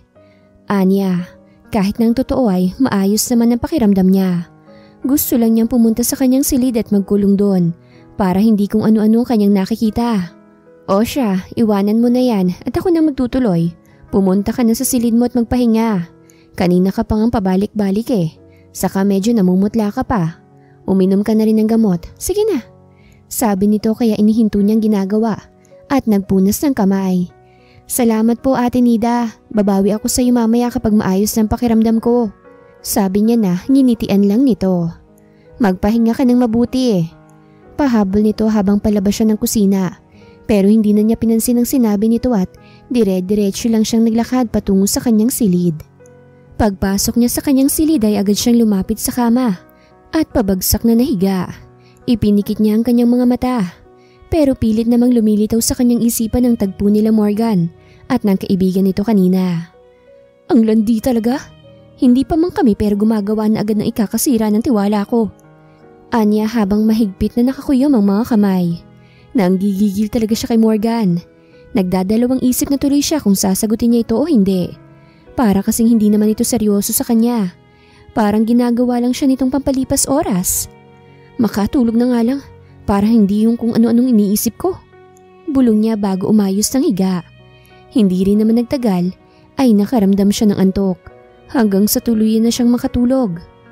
Anya, kahit nang totoo ay maayos naman ang pakiramdam niya. Gusto lang niyang pumunta sa kanyang silid at magkulong doon para hindi kung ano-ano kanyang nakikita. O siya, iwanan mo na yan at ako na magtutuloy. Pumunta ka na sa silid mo at magpahinga. Kanina ka pang ang pabalik-balik eh. Saka medyo namumutla ka pa. Uminom ka na rin ng gamot. Sige na. Sabi nito kaya inihinto niyang ginagawa at nagpunas ng kamay. Salamat po Ate Nida. Babawi ako sa iyo mamaya kapag maayos ng pakiramdam ko. Sabi niya na nginitian lang nito. Magpahinga ka ng mabuti eh. Pahabol nito habang palabas siya ng kusina. Pero hindi na niya pinansin ang sinabi nito at dire-diretso lang siyang naglakad patungo sa kanyang silid. Pagpasok niya sa kanyang silid ay agad siyang lumapit sa kama at pabagsak na nahiga. Ipinikit niya ang kanyang mga mata pero pilit namang lumilitaw sa kanyang isipan ang tagpo nila Morgan at ng kaibigan nito kanina. Ang landi talaga. Hindi pa man kami pero gumagawa na agad ng ikakasira ng tiwala ko. Anya habang mahigpit na nakakuyom ang mga kamay. Nanggigigil talaga siya kay Morgan. Nagdadalawang isip na tuloy siya kung sasagutin niya ito o hindi. Para kasing hindi naman ito seryoso sa kanya. Parang ginagawa lang siya nitong pampalipas oras. Makatulog na nga lang para hindi yung kung ano-anong iniisip ko. Bulong niya bago umayos ng higa. Hindi rin naman nagtagal ay nakaramdam siya ng antok hanggang sa tuluyan na siyang makatulog.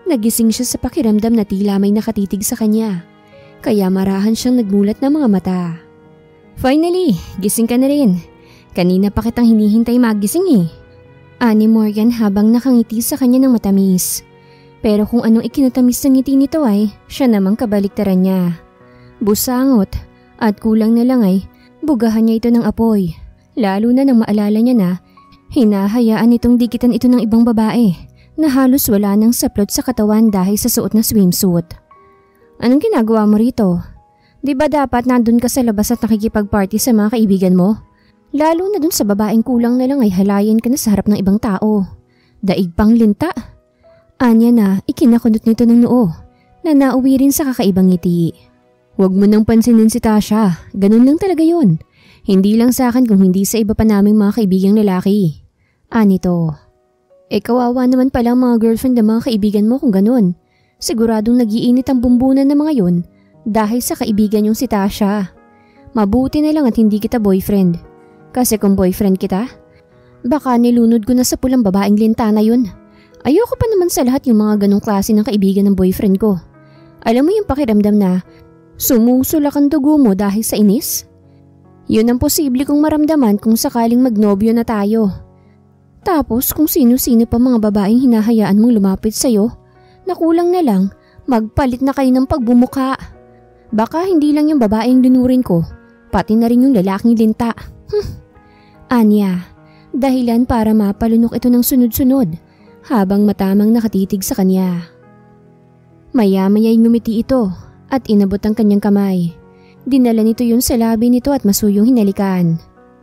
Nagising siya sa pakiramdam na tila may nakatitig sa kanya, kaya marahan siyang nagmulat ng mga mata. Finally, gising ka na rin. Kanina pa kitang hinihintay magising eh. Ani Morgan habang nakangiti sa kanya ng matamis. Pero kung anong ikinatamis ng ngiti nito ay siya namang kabaliktaran niya. Busangot at kulang na lang ay bugahan niya ito ng apoy. Lalo na nang maalala niya na hinahayaan itong dikitan ito ng ibang babae na halos wala nang saplot sa katawan dahil sa suot na swimsuit. Anong ginagawa mo rito? Di ba dapat nandun ka sa labas at nakikipag-party sa mga kaibigan mo? Lalo na dun sa babaeng kulang na lang ay halayan ka na sa harap ng ibang tao. Daig pang linta. Anya na ikinakunot nito ng noo na nauwi rin sa kakaibang ngiti. Huwag mo nang pansinin si Tasha, ganun lang talaga yun. Hindi lang sa akin kung hindi sa iba pa naming mga kaibigang lalaki. Anito. Kawawa naman pala ang mga girlfriend ng mga kaibigan mo kung ganun. Siguradong nag-iinit ang bumbunan ng mga yun dahil sa kaibigan yung si Tasha. Mabuti na lang at hindi kita boyfriend. Kasi kung boyfriend kita, baka nilunod ko na sa pulang babaeng linta na yun. Ayoko pa naman sa lahat yung mga ganong klase ng kaibigan ng boyfriend ko. Alam mo yung pakiramdam na sumusulak ang dugo mo dahil sa inis? Yun ang posible kong maramdaman kung sakaling magnobyo na tayo. Tapos kung sino-sino pa mga babaeng hinahayaan mong lumapit sa'yo, nakulang na lang, magpalit na kayo ng pagbumuka. Baka hindi lang yung babaeng dinurin ko, pati na rin yung lalaking linta. Anya, dahilan para mapalunok ito ng sunod-sunod habang matamang nakatitig sa kanya. Maya-maya'y ngumiti ito at inabot ang kanyang kamay. Dinala nito yun sa labi nito at masuyong hinalikan.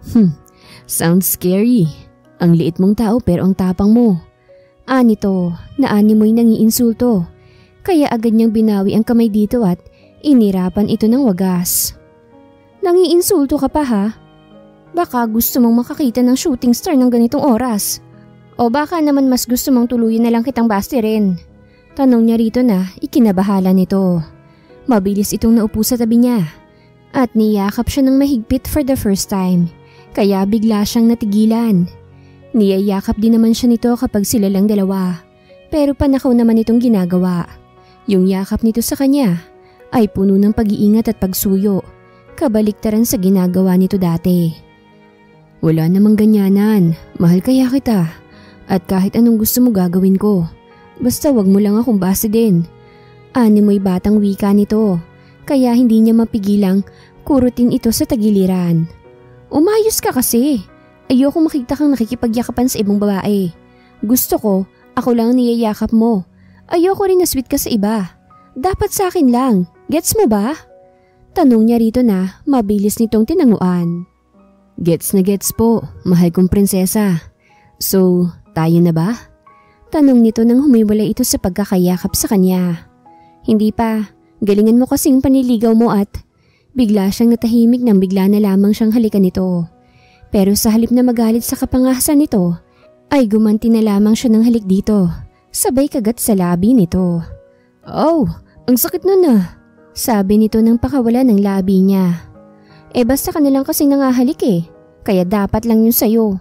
Sounds scary. Ang liit mong tao pero ang tapang mo. Anito na ani mo'y nangiinsulto. Kaya agad niyang binawi ang kamay dito at inirapan ito ng wagas. Nangiinsulto ka pa ha? Baka gusto mong makakita ng shooting star ng ganitong oras. O baka naman mas gusto mong tuluyan na lang kitang bastirin. Tanong niya rito na ikinabahala nito. Mabilis itong naupo sa tabi niya. At niyakap siya ng mahigpit for the first time. Kaya bigla siyang natigilan. Niyayakap din naman siya nito kapag sila lang dalawa. Pero panakaw naman itong ginagawa. Yung yakap nito sa kanya ay puno ng pag-iingat at pagsuyo. Kabaliktaran sa ginagawa nito dati. Wala namang ganyanan. Mahal kaya kita. At kahit anong gusto mo gagawin ko. Basta wag mo lang akong base din. Ani mo'y batang wika nito. Kaya hindi niya mapigilang kurutin ito sa tagiliran. Umayos ka kasi. Ayoko makita kang nakikipagyakapan sa ibang babae. Gusto ko, ako lang niyayakap mo. Ayoko rin na sweet ka sa iba. Dapat sa akin lang. Gets mo ba? Tanong niya rito na mabilis nitong tinanguan. Gets na gets po, mahal kong prinsesa. So, tayo na ba? Tanong nito nang humiwalay ito sa pagkakayakap sa kanya. Hindi pa, galingan mo kasing paniligaw mo at bigla siyang natahimik nang bigla na lamang siyang halikan nito. Pero sa halip na magalit sa kapangahasan nito, ay gumanti na lamang siya ng halik dito, sabay kagat sa labi nito. Oh, ang sakit nun ah, sabi nito nang pakawala ng labi niya. Basta ka na lang kasing nangahalik kaya dapat lang yun sa'yo.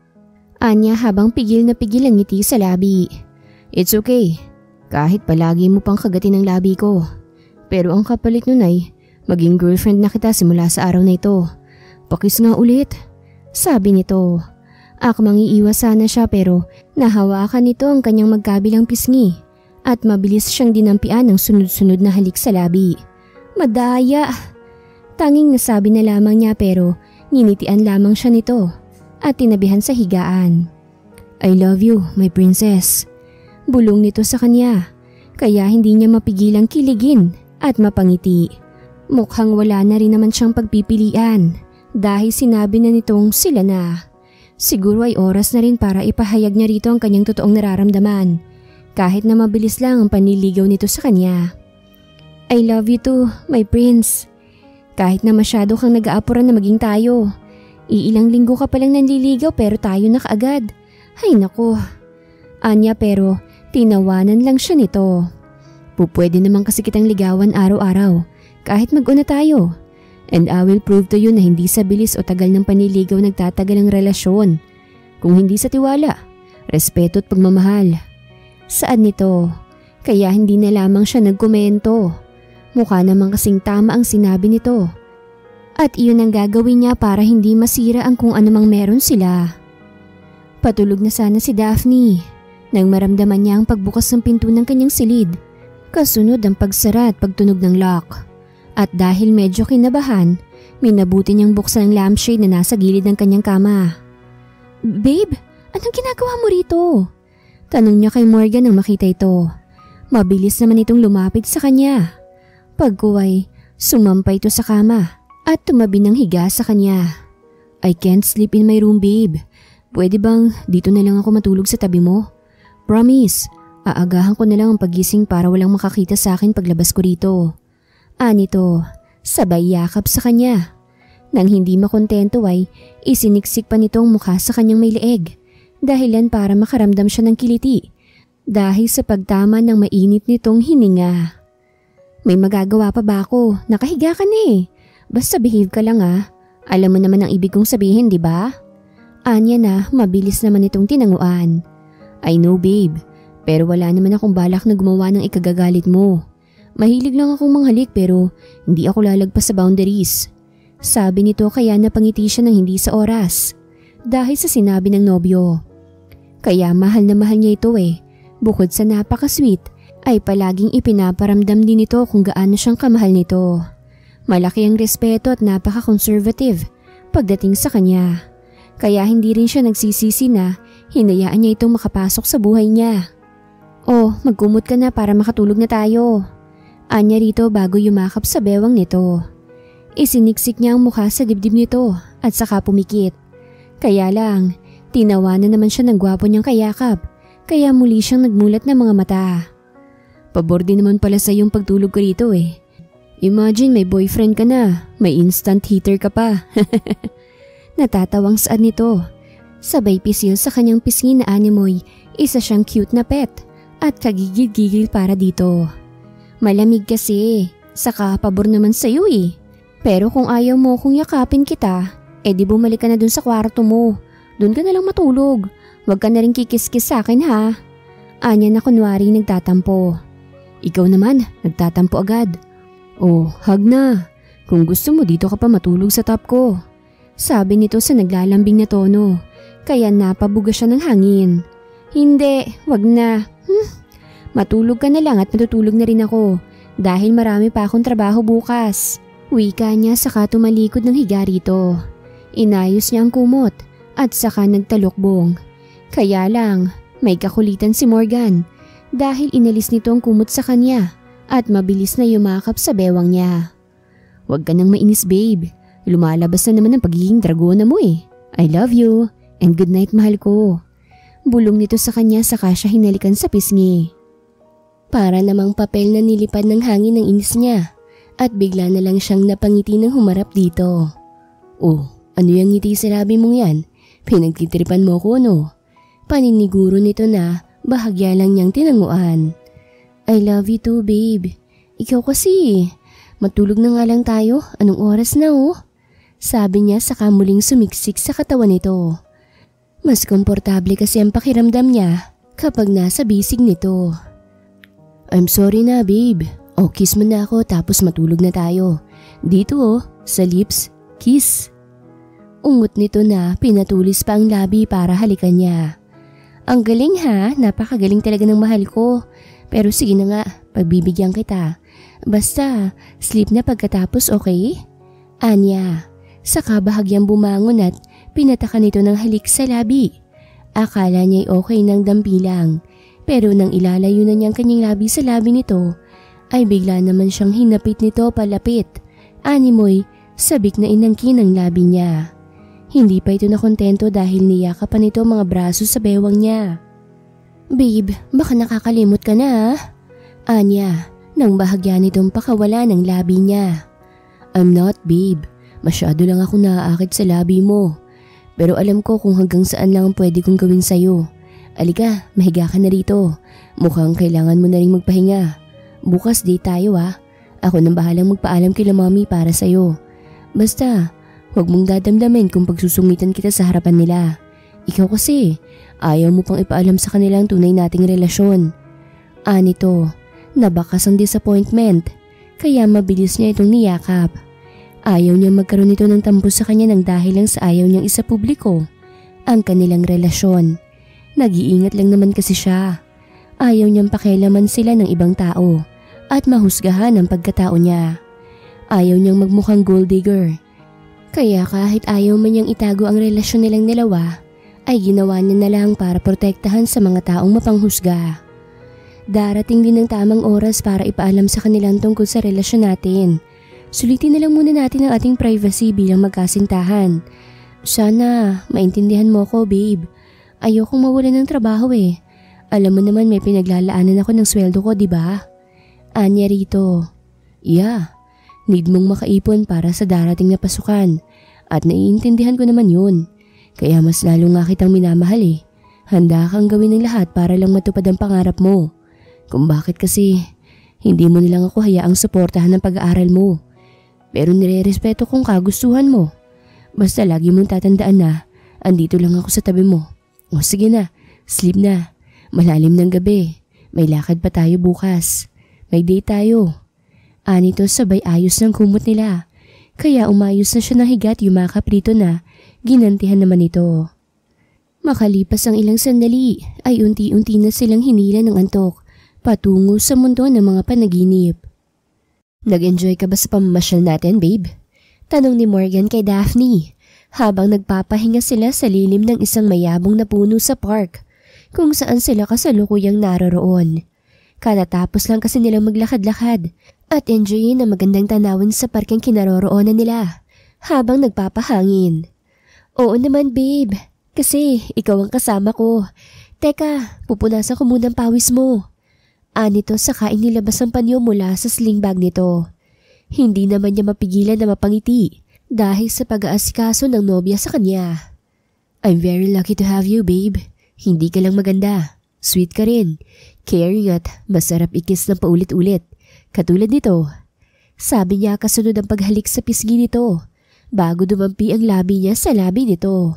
Anya habang pigil na pigil ang ngiti sa labi. It's okay, kahit palagi mo pang kagatin ang labi ko. Pero ang kapalit nun ay maging girlfriend na kita simula sa araw na ito. Pakis nga ulit. Sabi nito. Akmang iiwas sana siya pero nahawakan nito ang kanyang magkabilang pisngi at mabilis siyang dinampian ng sunod-sunod na halik sa labi. Madaya! Tanging nasabi na lamang niya pero ninitian lamang siya nito at tinabihan sa higaan. I love you, my princess. Bulong nito sa kanya kaya hindi niya mapigilang kiligin at mapangiti. Mukhang wala na rin naman siyang pagpipilian. Dahil sinabi na nitong sila na. Siguro ay oras na rin para ipahayag niya rito ang kanyang totoong nararamdaman. Kahit na mabilis lang ang panliligaw nito sa kanya. I love you too, my prince. Kahit na masyado kang nag-aapuran na maging tayo. Iilang linggo ka palang nanliligaw pero tayo na kaagad. Ay nako. Anya pero tinawanan lang siya nito. Pupwede naman kasi kitang ligawan araw-araw. Kahit mag-una tayo. And I will prove to you na hindi sa bilis o tagal ng panliligaw nagtatagal ang relasyon. Kung hindi sa tiwala, respeto at pagmamahal. Saan nito? Kaya hindi na lamang siya nagkomento. Mukha naman kasing tama ang sinabi nito. At iyon ang gagawin niya para hindi masira ang kung anumang meron sila. Patulog na sana si Daphne nang maramdaman niya ang pagbukas ng pinto ng kanyang silid. Kasunod ang pagsara at pagtunog ng lock. At dahil medyo kinabahan, minabuti niyang buksan ang lampshade na nasa gilid ng kanyang kama. "Babe, anong ginagawa mo rito?" Tanong niya kay Morgan nang makita ito. Mabilis naman itong lumapit sa kanya. Pagkuway, sumampa ito sa kama at tumabi ng higa sa kanya. "I can't sleep in my room, babe. Pwede bang dito na lang ako matulog sa tabi mo? Promise, aagahan ko na lang ang pagising para walang makakita sa akin paglabas ko rito." Anito, sabay yakap sa kanya. Nang hindi makontento ay isiniksik pa nitong mukha sa kanyang may leeg, dahilan para makaramdam siya ng kiliti dahil sa pagtama ng mainit nitong hininga. "May magagawa pa ba ako? Nakahiga ka na eh. Basta behave ka lang ah. Alam mo naman ang ibig kong sabihin, di ba?" Anya na mabilis naman itong tinanguan. "I know babe, pero wala naman akong balak na gumawa ng ikagagalit mo. Mahilig lang akong manghalik pero hindi ako lalagpas sa boundaries." Sabi nito kaya napangiti siya ng hindi sa oras dahil sa sinabi ng nobyo. Kaya mahal na mahal niya ito eh. Bukod sa napaka-sweet ay palaging ipinaparamdam din nito kung gaano siyang kamahal nito. Malaki ang respeto at napaka-conservative pagdating sa kanya. Kaya hindi rin siya nagsisisi na hinayaan niya itong makapasok sa buhay niya. "Oh, magkumot ka na para makatulog na tayo." Anya rito bago yumakap sa bewang nito. Isiniksik niya ang mukha sa dibdib nito at saka pumikit. Kaya lang, tinawanan naman siya ng gwapo niyang kayakap, kaya muli siyang nagmulat ng mga mata. "Pabor din naman pala sa iyong pagtulog ko rito eh. Imagine may boyfriend ka na, may instant heater ka pa." Natatawang saad nito. Sabay pisil sa kanyang pisngi na animoy, isa siyang cute na pet at kagigil-gigil para dito. "Malamig kasi, saka pabor naman sa'yo eh. Pero kung ayaw mo kung yakapin kita, edi bumalik ka na dun sa kwarto mo. Dun ka na lang matulog. Huwag ka na rin kikis-kis sa akin ha." Anya na kunwari nagtatampo. "Ikaw naman, nagtatampo agad." "Oh, hug na. Kung gusto mo dito ka pa matulog sa top ko." Sabi nito sa naglalambing na tono, kaya napabuga siya ng hangin. "Hindi, wag na. Matulog ka na lang at matutulog na rin ako dahil marami pa akong trabaho bukas." Wika niya saka tumalikod ng higa rito. Inayos niya ang kumot at saka nagtalokbong. Kaya lang, may kakulitan si Morgan dahil inalis nito ang kumot sa kanya at mabilis na yumakap sa bewang niya. "Huwag ka nang mainis babe. Lumalabas na naman ang pagiging dragona mo eh. I love you and good night mahal ko." Bulong nito sa kanya saka siya hinalikan sa pisngi. Para namang papel na nilipad ng hangin ng inis niya at bigla na lang siyang napangiti ng humarap dito. "Oh, ano yung ngiti sa labi mong yan? Pinagtitripan mo ko no?" Paniniguro nito na bahagya lang niyang tinanguan. "I love you too babe. Ikaw kasi. Matulog na nga lang tayo. Anong oras na oh?" Sabi niya saka muling sumiksik sa katawan nito. Mas komportable kasi ang pakiramdam niya kapag nasa bisig nito. "I'm sorry na babe. Oh, kiss mo na ako tapos matulog na tayo. Dito oh, sa lips, kiss." Ungot nito na pinatulis pa ang labi para halikan niya. "Ang galing ha, napakagaling talaga ng mahal ko. Pero sige na nga, pagbibigyan kita. Basta, sleep na pagkatapos, okay?" Anya, saka bahagyang bumangon at pinataka nito ng halik sa labi. Akala niya'y okay ng dampilang. Pero nang ilalayo na niyang kanyang labi sa labi nito, ay bigla naman siyang hinapit nito palapit. Animoy, sabik na inangkin ang labi niya. Hindi pa ito nakontento dahil niyakapan nito mga braso sa bewang niya. "Babe, baka nakakalimot ka na ah?" Anya, nang bahagya nitong pakawala ng labi niya. "I'm not babe. Masyado lang ako naaakit sa labi mo. Pero alam ko kung hanggang saan lang ang pwede kong gawin sa'yo. Alika, mahiga ka na rito. Mukhang kailangan mo na rin magpahinga. Bukas date tayo ah. Ako nang bahalang magpaalam kila mami para sa'yo. Basta, huwag mong dadamdamin kung pagsusungitan kita sa harapan nila. Ikaw kasi, ayaw mo pang ipaalam sa kanila ang tunay nating relasyon." Anito, nabakas ang disappointment, kaya mabilis niya itong niyakap. Ayaw niyang magkaroon nito ng tampo sa kanya nang dahil lang sa ayaw niyang isa publiko ang kanilang relasyon. Nag-iingat lang naman kasi siya. Ayaw niyang pakialaman sila ng ibang tao at mahusgahan ang pagkatao niya. Ayaw niyang magmukhang gold digger. Kaya kahit ayaw man niyang itago ang relasyon nilang dalawa, ay ginawa niya na lang para protektahan sa mga taong mapanghusga. Darating din ang tamang oras para ipaalam sa kanilang tungkol sa relasyon natin. Sulitin na lang muna natin ang ating privacy bilang magkasintahan. Sana maintindihan mo ko, babe. Ayokong mawalan ng trabaho eh. Alam mo naman may pinaglalaanan ako ng sweldo ko, di ba? Anya rito. Yeah, need mong makaipon para sa darating na pasukan. At naiintindihan ko naman yun. Kaya mas lalo nga kitang minamahal eh. Handa kang gawin ng lahat para lang matupad ang pangarap mo. Kung bakit kasi hindi mo nilang ako hayaang suportahan ng pag-aaral mo. Pero nire-respeto kung kagustuhan mo. Basta lagi mong tatandaan na andito lang ako sa tabi mo. O sige na, sleep na. Malalim ng gabi. May lakad pa tayo bukas. May date tayo. Anito sabay ayos ng kumot nila. Kaya umayos na siya ng higat yumakap rito na ginantihan naman ito. Makalipas ang ilang sandali ay unti-unti na silang hinila ng antok patungo sa mundo ng mga panaginip. Nag-enjoy ka ba sa pamamasyal natin, babe? Tanong ni Morgan kay Daphne habang nagpapahinga sila sa lilim ng isang mayabong na puno sa park kung saan sila kasalukuyang naroroon. Katatapos lang kasi nilang maglakad-lakad at enjoyin ang magandang tanawin sa parkeng kinaroroonan nila habang nagpapahangin. Oo naman, babe. Kasi ikaw ang kasama ko. Teka, pupunasan ko muna ang pawis mo. Anito saka inilabas ang panyo mula sa sling bag nito. Hindi naman niya mapigilan na mapangiti dahil sa pag-aasikaso ng nobya sa kanya. I'm very lucky to have you, babe. Hindi ka lang maganda. Sweet ka rin. Caring at masarap ikis ng paulit-ulit. Katulad nito. Sabi niya kasunod ang paghalik sa pisngi nito bago dumampi ang labi niya sa labi nito.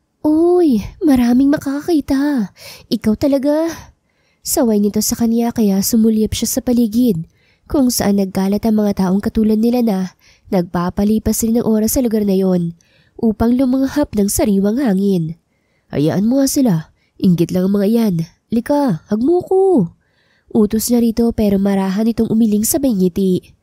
Uy, maraming makakakita. Ikaw talaga. Saway nito sa kanya kaya sumulyap siya sa paligid kung saan nagkalat ang mga taong katulad nila na nagpapalipas rin ng oras sa lugar na yon upang lumanghap ng sariwang hangin. Hayaan mo nga sila. Inggit lang ang mga yan. Lika, hag mo ko. Utos niya rito pero marahan itong umiling sabay ngiti.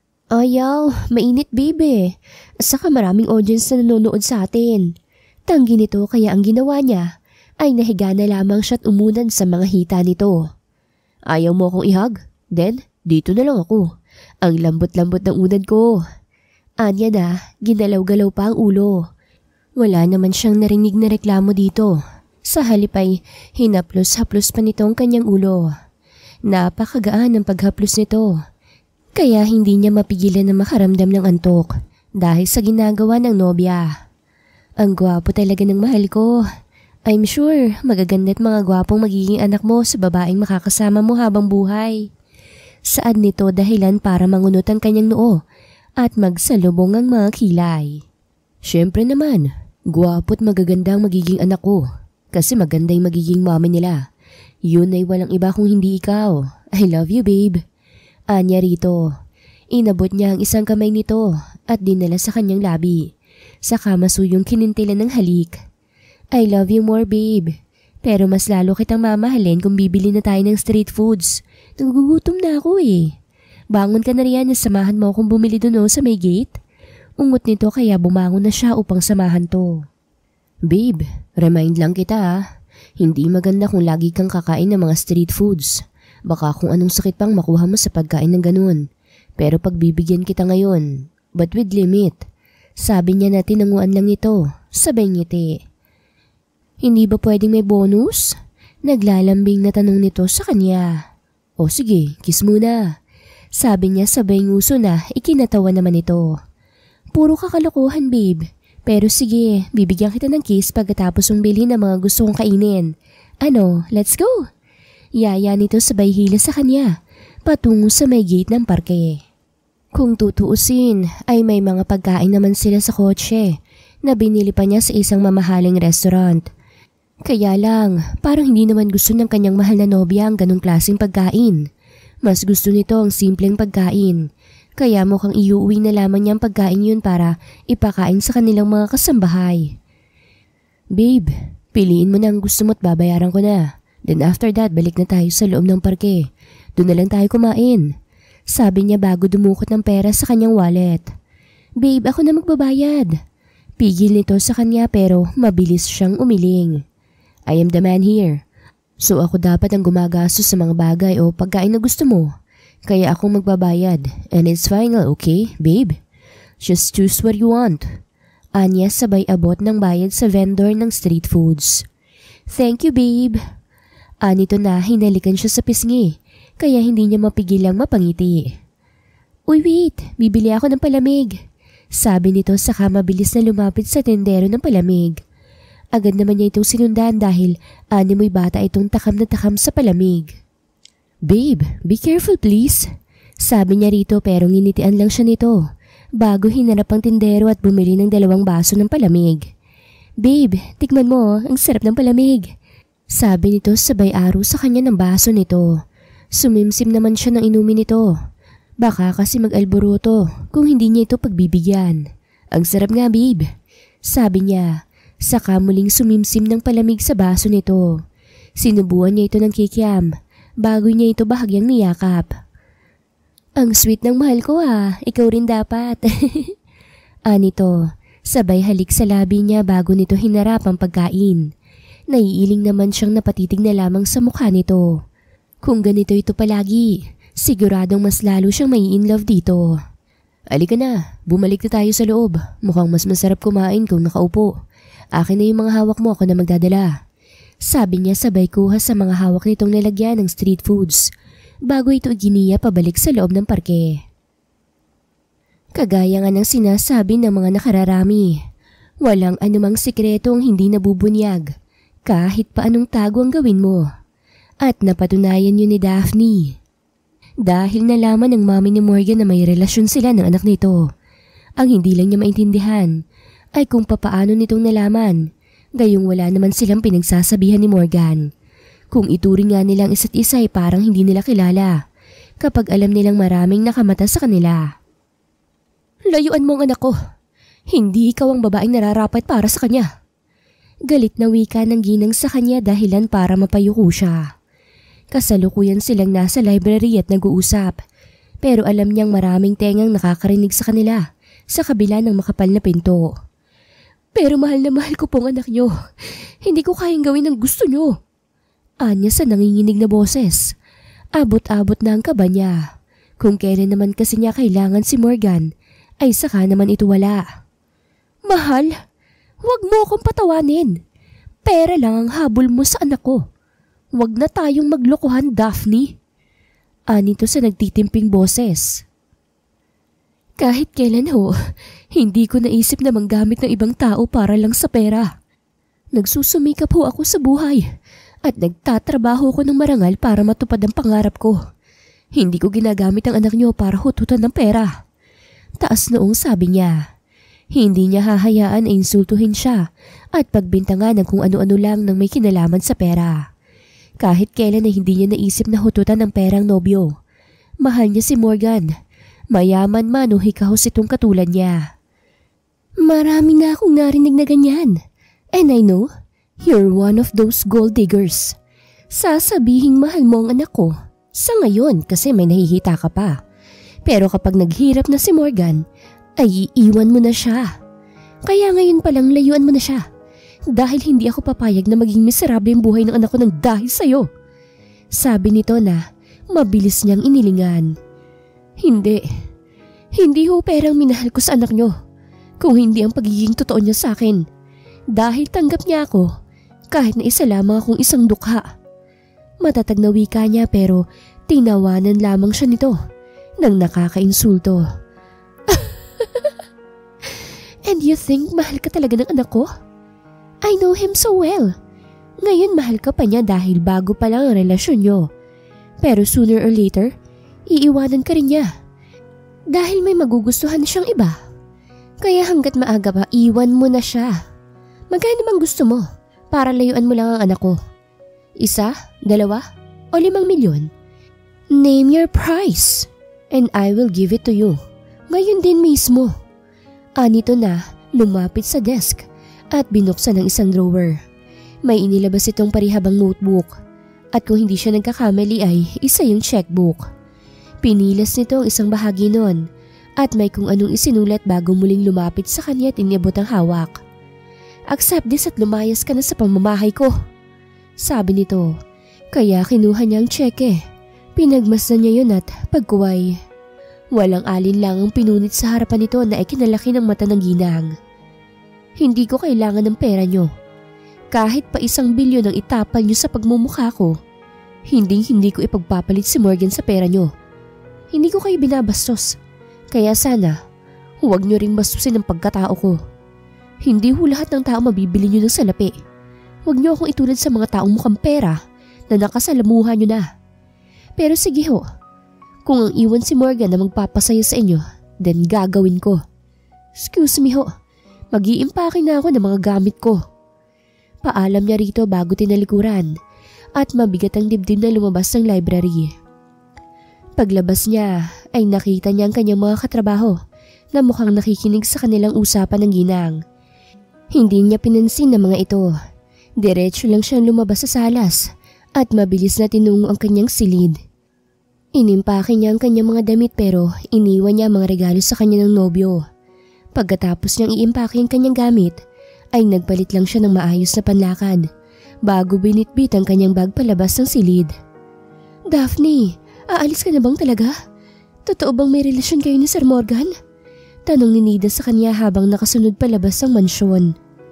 Ayaw, mainit babe. Saka maraming audience na nanonood sa atin. Tanggi nito kaya ang ginawa niya ay nahiga na lamang siya't umunan sa mga hita nito. Ayaw mo akong ihag? Then, dito na lang ako. Ang lambot-lambot ng unad ko. Anya na, ginalaw-galaw pa ang ulo. Wala naman siyang narinig na reklamo dito. Sa halip ay hinaplos-haplos pa nito ang kanyang ulo. Napakagaan ang paghaplos nito. Kaya hindi niya mapigilan na makaramdam ng antok dahil sa ginagawa ng nobya. Ang gwapo talaga ng mahal ko. I'm sure magaganda at mga gwapong magiging anak mo sa babaeng makakasama mo habang buhay. Saad nito dahilan para mangunot ang kanyang noo at magsalubong ang mga kilay. Siyempre naman, gwapo at magaganda ang magiging anak ko kasi maganda yung magiging mami nila. Yun ay walang iba kung hindi ikaw. I love you, babe. Anya rito. Inabot niya ang isang kamay nito at dinala sa kanyang labi. Saka masuyong kinintilan ng halik. I love you more, babe. Pero mas lalo kitang mamahalin kung bibili na tayo ng street foods. Nagugutom na ako eh. Bangon ka na riyan na samahan mo akong bumili doon sa may gate. Ungot nito kaya bumangon na siya upang samahan to. Babe, remind lang kita ah. Hindi maganda kung lagi kang kakain ng mga street foods. Baka kung anong sakit pang makuha mo sa pagkain ng ganun. Pero pagbibigyan kita ngayon, but with limit. Sabi niya na tinanguan lang nito, sabay ngiti. Hindi ba pwedeng may bonus? Naglalambing na tanong nito sa kanya. O sige, kiss muna. Sabi niya sabay nguso na ikinatawa naman ito. Puro kakalokohan babe. Pero sige, bibigyan kita ng kiss pagkatapos mong bilhin ng mga gusto kong kainin. Ano, let's go! Yaya nito sabay hila sa kanya, patungo sa may gate ng parke. Kung tutuusin ay may mga pagkain naman sila sa kotse na binili pa niya sa isang mamahaling restaurant. Kaya lang, parang hindi naman gusto ng kanyang mahal na nobya ang ganong klaseng pagkain. Mas gusto nito ang simpleng pagkain. Kaya mukhang iuwi na lamang niya ang pagkain yun para ipakain sa kanilang mga kasambahay. Babe, piliin mo na ang gusto mo at babayaran ko na. Then after that, balik na tayo sa loob ng parke. Doon na lang tayo kumain. Sabi niya bago dumukot ng pera sa kanyang wallet. Babe, ako na magbabayad. Pigil nito sa kanya pero mabilis siyang umiling. I am the man here. So ako dapat ang gumagastos sa mga bagay o pagkain na gusto mo. Kaya akong magbabayad. And it's final, okay, babe? Just choose what you want. Anya sabay abot ng bayad sa vendor ng street foods. Thank you, babe. Anito na hinalikan siya sa pisngi. Kaya hindi niya mapigilang mapangiti. Uy, wait. Bibili ako ng palamig. Sabi nito saka mabilis na lumapit sa tendero ng palamig. Agad naman niya itong sinundan dahil animoy bata itong takam na takam sa palamig. Babe, be careful please. Sabi niya rito pero nginitian lang siya nito bago hinarap ang tindero at bumili ng 2 baso ng palamig. Babe, tikman mo, ang sarap ng palamig. Sabi nito sabay aro sa kanya ng baso nito. Sumimsim naman siya ng inumin nito. Baka kasi mag-alboroto kung hindi niya ito pagbibigyan. Ang sarap nga babe, sabi niya. Saka muling sumimsim ng palamig sa baso nito. Sinubuan niya ito ng kikiam bago niya ito bahagyang niyakap. Ang sweet ng mahal ko ikaw rin dapat. Anito, sabay halik sa labi niya bago nito hinarap ang pagkain. Naiiling naman siyang napatitig na lamang sa mukha nito. Kung ganito ito palagi, siguradong mas lalo siyang mai-inlove dito. Alika na, bumalik na tayo sa loob. Mukhang mas masarap kumain kung nakaupo. Akin na yung mga hawak mo, ako na magdadala. Sabi niya sabay kuha sa mga hawak nitong lalagyan ng street foods bago ito giniya pabalik sa loob ng parke. Kagaya nga ng sinasabi ng mga nakararami, walang anumang sikreto ang hindi nabubunyag kahit pa anong tago ang gawin mo. At napatunayan yun ni Daphne. Dahil nalaman ng mami ni Morgan na may relasyon sila ng anak nito. Ang hindi lang niya maintindihan ay kung papaano nitong nalaman, gayong wala naman silang pinagsasabihan ni Morgan. Kung ituring nga nilang isa't isa ay parang hindi nila kilala, kapag alam nilang maraming nakamata sa kanila. Layuan mo ang anak ko. Hindi ikaw ang babaeng nararapat para sa kanya. Galit na wika ng ginang sa kanya dahilan para mapayuko siya. Kasalukuyan silang nasa library at nag-uusap, pero alam niyang maraming tengang nakakarinig sa kanila sa kabila ng makapal na pinto. Pero mahal na mahal ko pong anak niyo. Hindi ko kayang gawin ang gusto niyo. Anya sa nanginginig na boses. Abot-abot na ang kaba niya. Kung kailan naman kasi niya kailangan si Morgan, ay saka naman ito wala. Mahal, huwag mo akong patawanin. Pera lang ang habol mo sa anak ko. Huwag na tayong maglokohan, Daphne. Anito sa nagtitimping boses. Kahit kailan hindi ko naisip na manggamit ng ibang tao para lang sa pera. Nagsusumikap ako sa buhay at nagtatrabaho ko ng marangal para matupad ang pangarap ko. Hindi ko ginagamit ang anak niyo para hututan ng pera. Taas noong sabi niya. Hindi niya hahayaan na insultuhin siya at pagbintangan ng kung ano-ano lang ng may kinalaman sa pera. Kahit kailan ay hindi niya naisip na hututan ng perang nobyo. Mahal niya si Morgan. Mayaman man o hikahos itong katulad niya. Marami na akong narinig na ganyan. And I know, you're one of those gold diggers. Sasabihing mahal mo ang anak ko. Sa ngayon kasi may nahihita ka pa. Pero kapag naghirap na si Morgan, ay iiwan mo na siya. Kaya ngayon palang layuan mo na siya. Dahil hindi ako papayag na maging miserable ang buhay ng anak ko ng dahil sa'yo. Sabi nito na mabilis niyang inilingan. Hindi ho perang minahal ko sa anak niyo. Kung hindi ang pagiging totoo niya sa akin. Dahil tanggap niya ako kahit na isa lamang akong isang dukha. Matatag na wika niya pero tinawanan lamang siya nito nang nakakainsulto. And you think mahal ka talaga ng anak ko? I know him so well. Ngayon mahal ka pa niya dahil bago pa lang ang relasyon niyo. Pero sooner or later, iiwanan ka rin niya. Dahil may magugustuhan siyang iba. Kaya hanggat maaga pa, iwan mo na siya. Magkano bang gusto mo? para layuan mo lang ang anak ko. 1, 2, o 5 milyon? Name your price and I will give it to you. Ngayon din mismo. Anito na lumapit sa desk at binuksan ang isang drawer. May inilabas itong parihabang notebook at kung hindi siya nagkakamali ay isa yung checkbook. Pinilas nito ang isang bahagi nun at may kung anong isinulat bago muling lumapit sa kanya at iniabot ang hawak. Accept this at lumayas ka na sa pamamahay ko, sabi nito. Kaya kinuha niya ang tseke. Pinagmasdan niya yun at pagkuway. Walang alinlang ang pinunit sa harapan nito na ikinalaki ng mata ng ginang. Hindi ko kailangan ng pera niyo. Kahit pa 1 bilyon ang itapal niyo sa pagmumukha ko, hindi ko ipagpapalit si Morgan sa pera niyo. Hindi ko kayo binabastos. Kaya sana, huwag niyo ring bastusin ang pagkatao ko. Hindi ho lahat ng tao mabibili niyo ng salapi. Huwag niyo akong itulad sa mga taong mukhang pera na nakasalamuhan niyo na. Pero sige ho, kung ang iwan si Morgan na magpapasaya sa inyo, then gagawin ko. Excuse me ho, mag-iimpake na ako ng mga gamit ko. Paalam niya rito bago tinalikuran at mabigat ang dibdib na lumabas ng library. Paglabas niya ay nakita niya ang kanyang mga katrabaho na mukhang nakikinig sa kanilang usapan ng ginang. Hindi niya pinansin ang mga ito. Diretso lang siyang lumabas sa salas at mabilis na tinungo ang kanyang silid. Inimpake niya ang kanyang mga damit pero iniwan niya ang mga regalo sa kanya ng nobyo. Pagkatapos niyang iimpake ang kanyang gamit, ay nagpalit lang siya ng maayos na panlakad bago binitbit ang kanyang bag palabas ng silid. Daphne, aalis ka na bang talaga? Totoo bang may relasyon kayo ni Sir Morgan? Tanong ni Nida sa kanya habang nakasunod palabas ng mansyon.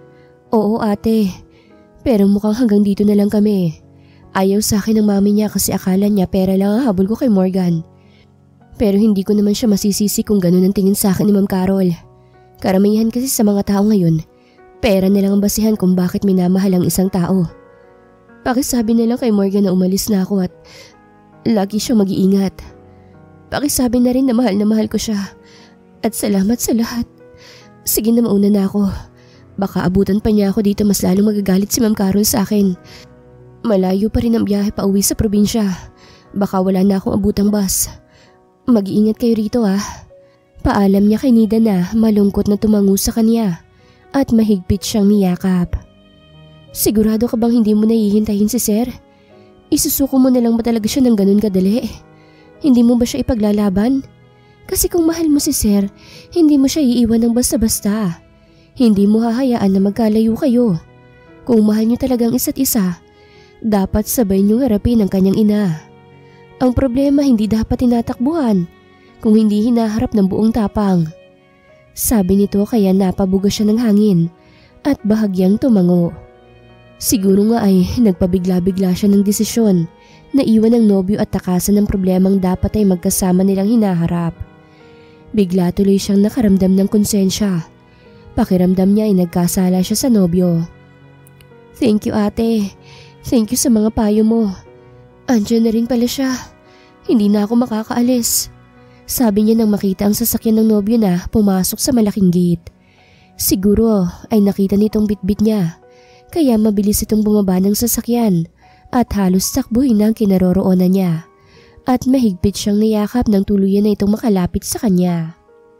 Oo ate, pero mukhang hanggang dito na lang kami. Ayaw sa akin ng mami niya kasi akala niya pera lang ang habol ko kay Morgan. Pero hindi ko naman siya masisisi kung ganun ang tingin sa akin ni Ma'am Carol. Karamihan kasi sa mga tao ngayon, pera na lang ang basihan kung bakit minamahal ang isang tao. Pakisabi na lang kay Morgan na umalis na ako at lagi siyang mag-iingat. Pakisabi na rin na mahal ko siya. At salamat sa lahat. Sige na, mauna na ako. Baka abutan pa niya ako dito, mas lalong magagalit si Ma'am Carol sa akin. Malayo pa rin ang biyahe pa uwi sa probinsya. Baka wala na akong abutang bus. Mag-iingat kayo rito ah. Paalam niya kay Nida na malungkot na tumango sa kanya at mahigpit siyang niyakap. Sigurado ka bang hindi mo nahihintayin si Sir? Isusuko mo na lang ba talaga siya ng ganun kadali? Hindi mo ba siya ipaglalaban? Kasi kung mahal mo si Sir, hindi mo siya iiwan ng basta-basta. Hindi mo hahayaan na magkalayo kayo. Kung mahal niyo talagang isa't isa, dapat sabay niyong harapin ang kanyang ina. Ang problema hindi dapat tinatakbuhan, kung hindi hinaharap ng buong tapang. Sabi nito kaya napabuga siya ng hangin at bahagyang tumango. Siguro nga ay nagpabigla-bigla siya ng desisyon na iwan ang nobyo at takasan ng problemang dapat ay magkasama nilang hinaharap. Bigla tuloy siyang nakaramdam ng konsensya. Pakiramdam niya ay nagkasala siya sa nobyo. Thank you ate. Thank you sa mga payo mo. Andiyan na rin pala siya. Hindi na ako makakaalis. Sabi niya nang makita ang sasakyan ng nobyo na pumasok sa malaking gate. Siguro ay nakita nitong bitbit niya. Kaya mabilis itong bumaba ng sasakyan at halos takbuhin ang kinaroroonan niya. At mahigpit siyang niyakap ng tuluyan na itong makalapit sa kanya.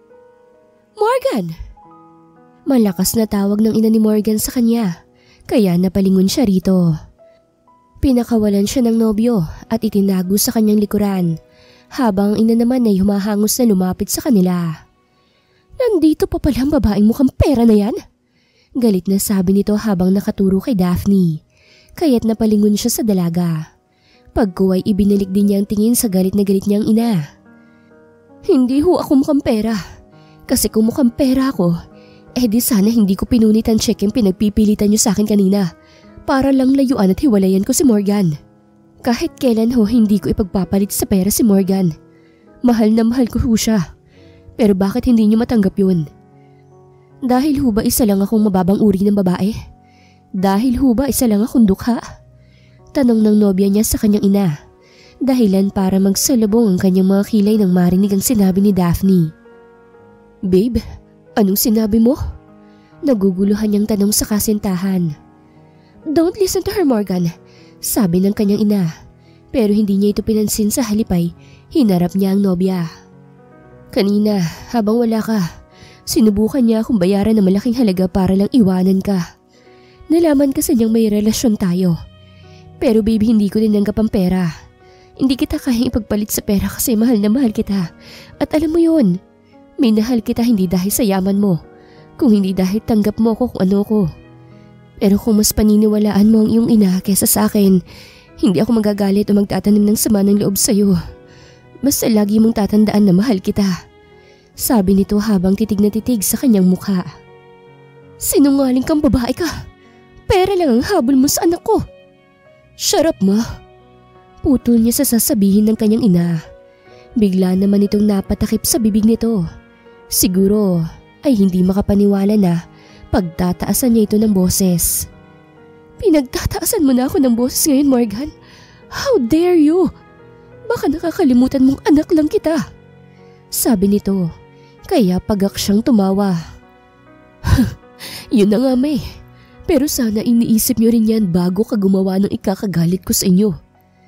Morgan! Malakas na tawag ng ina ni Morgan sa kanya, kaya napalingon siya rito. Pinakawalan siya ng nobyo at itinago sa kanyang likuran, habang ang ina naman ay humahangos na lumapit sa kanila. Nandito pa pala ang babaeng mukhang pera na yan? Galit na sabi nito habang nakaturo kay Daphne, kaya't napalingon siya sa dalaga. Pagkuway ibinalik din niya ang tingin sa galit na galit niyang ina. Hindi ho ako mukhang pera. Kasi kung mukhang pera ako, di sana hindi ko pinunit ang check-in pinagpipilitan niyo sa akin kanina para lang layuan at hiwalayan ko si Morgan. Kahit kailan ho hindi ko ipagpapalit sa pera si Morgan. Mahal na mahal ko ho siya. Pero bakit hindi niyo matanggap yun? Dahil ho ba isa lang akong mababang uri ng babae? Dahil ho ba isa lang akong dukha? Tanong ng nobya niya sa kanyang ina, dahilan para magsalubong ang kanyang mga kilay nang marinig ang sinabi ni Daphne. Babe, anong sinabi mo? Naguguluhan niyang tanong sa kasintahan. Don't listen to her, Morgan, sabi ng kanyang ina. Pero hindi niya ito pinansin, sa halipay hinarap niya ang nobya. Kanina, habang wala ka, sinubukan niya akong bayaran ng malaking halaga para lang iwanan ka. Nalaman kasi niyang may relasyon tayo. Pero baby, hindi ko tinanggap ang pera. Hindi kita kayang ipagpalit sa pera kasi mahal na mahal kita. At alam mo yun, minahal kita hindi dahil sa yaman mo, kung hindi dahil tanggap mo ako kung ano ko. Pero kung mas paniniwalaan mo ang iyong ina kesa sa akin, hindi ako magagalit o magtatanim ng sama ng loob sa'yo. Basta lagi mong tatandaan na mahal kita, sabi nito habang titig na titig sa kanyang mukha. Sinungaling kang babae ka. Pera lang ang habol mo sa anak ko. Shut up, ma. Putol niya sa sasabihin ng kanyang ina. Bigla naman itong napatakip sa bibig nito. Siguro ay hindi makapaniwala na pagtataasan niya ito ng boses. Pinagtataasan mo na ako ng boses ngayon, Morgan. How dare you? Baka nakakalimutan mong anak lang kita, sabi nito. Kaya pagak siyang tumawa. Yun na nga, May. Pero sana iniisip niyo rin yan bago ka gumawa ng ikakagalit ko sa inyo.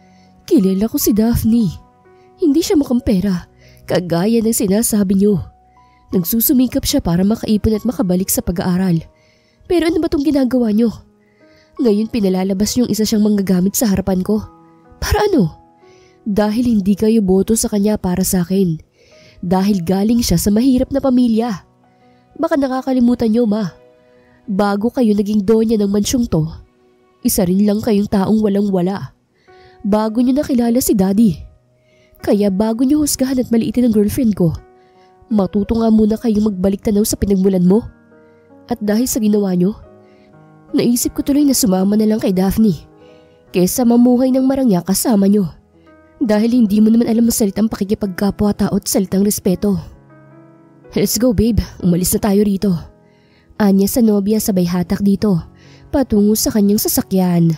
Kilala ko si Daphne. Hindi siya mukhang pera, kagaya ng sinasabi niyo. Nagsusumikap siya para makaipon at makabalik sa pag-aaral. Pero ano ba tong ginagawa niyo? Ngayon pinalalabas niyong isa siyang manggagamit sa harapan ko. Para ano? Dahil hindi kayo boto sa kanya para sa akin. Dahil galing siya sa mahirap na pamilya. Baka nakakalimutan niyo, ma. Bago kayo naging donya ng mansyong to, isa rin lang kayong taong walang-wala. Bago niyo nakilala si Daddy. Kaya bago niyo husgahan at maliitin ang girlfriend ko, matuto nga muna kayong magbalik tanaw sa pinagmulan mo. At dahil sa ginawa niyo, naisip ko tuloy na sumama na lang kay Daphne kesa mamuhay ng marangya kasama niyo. Dahil hindi mo naman alam ang salitang pakikipagkapwa-tao at salitang respeto. Let's go, babe. Umalis na tayo rito. Anya sa nobya sabay hatak dito, patungo sa kanyang sasakyan.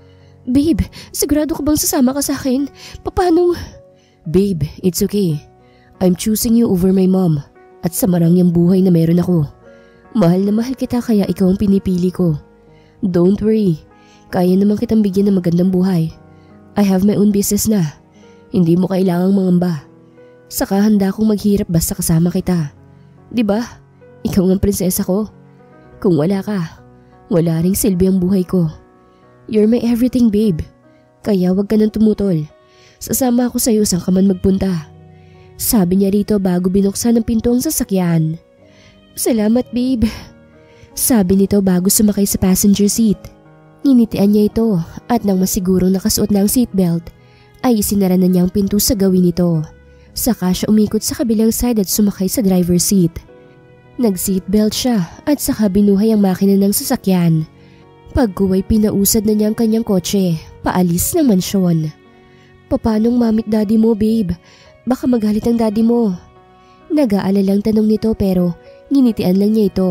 Babe, sigurado ka bang sasama ka sa akin? Paano? Babe, it's okay. I'm choosing you over my mom at sa marangyang buhay na meron ako. Mahal na mahal kita kaya ikaw ang pinipili ko. Don't worry, kaya naman kitang bigyan ng magandang buhay. I have my own business na. Hindi mo kailangang mangamba. Saka handa akong maghirap basta kasama kita. Diba? Ikaw ang prinsesa ko. Kung wala ka, wala ring silbi ang buhay ko. You're my everything, babe. Kaya wag ka nang tumutol. Sasama ako sa'yo saan ka man magpunta. Sabi niya rito bago binuksan ang pinto ang sasakyan. Salamat, babe. Sabi nito bago sumakay sa passenger seat. Ninitian niya ito at nang masigurong nakasuot na ang seatbelt, ay isinara na niya ang pinto sa gawin nito. Saka siya umikot sa kabilang side at sumakay sa driver's seat. Nag-seatbelt siya at saka binuhay ang makina ng sasakyan. Pagkuway pinausad na niya ang kanyang kotse, paalis ng mansyon. Papanong mamit daddy mo, babe? Baka magalit ang daddy mo. Nag-aalalang tanong nito pero nginitian lang niya ito.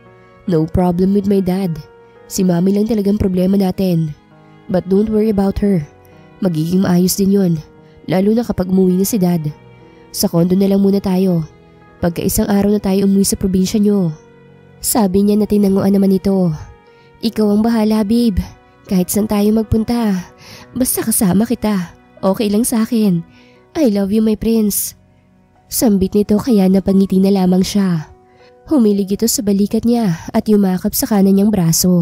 No problem with my dad. Si mami lang talagang problema natin. But don't worry about her. Magiging maayos din yun, lalo na kapag umuwi na si dad. Sa kondo na lang muna tayo. Pagka isang araw na tayo umuwi sa probinsya nyo. Sabi niya na tinanguan naman ito. Ikaw ang bahala, babe. Kahit saan tayo magpunta. Basta kasama kita. Okay lang sa akin. I love you, my prince. Sambit nito kaya napangiti na lamang siya. Humilig ito sa balikat niya at yumakap sa kanan niyang braso.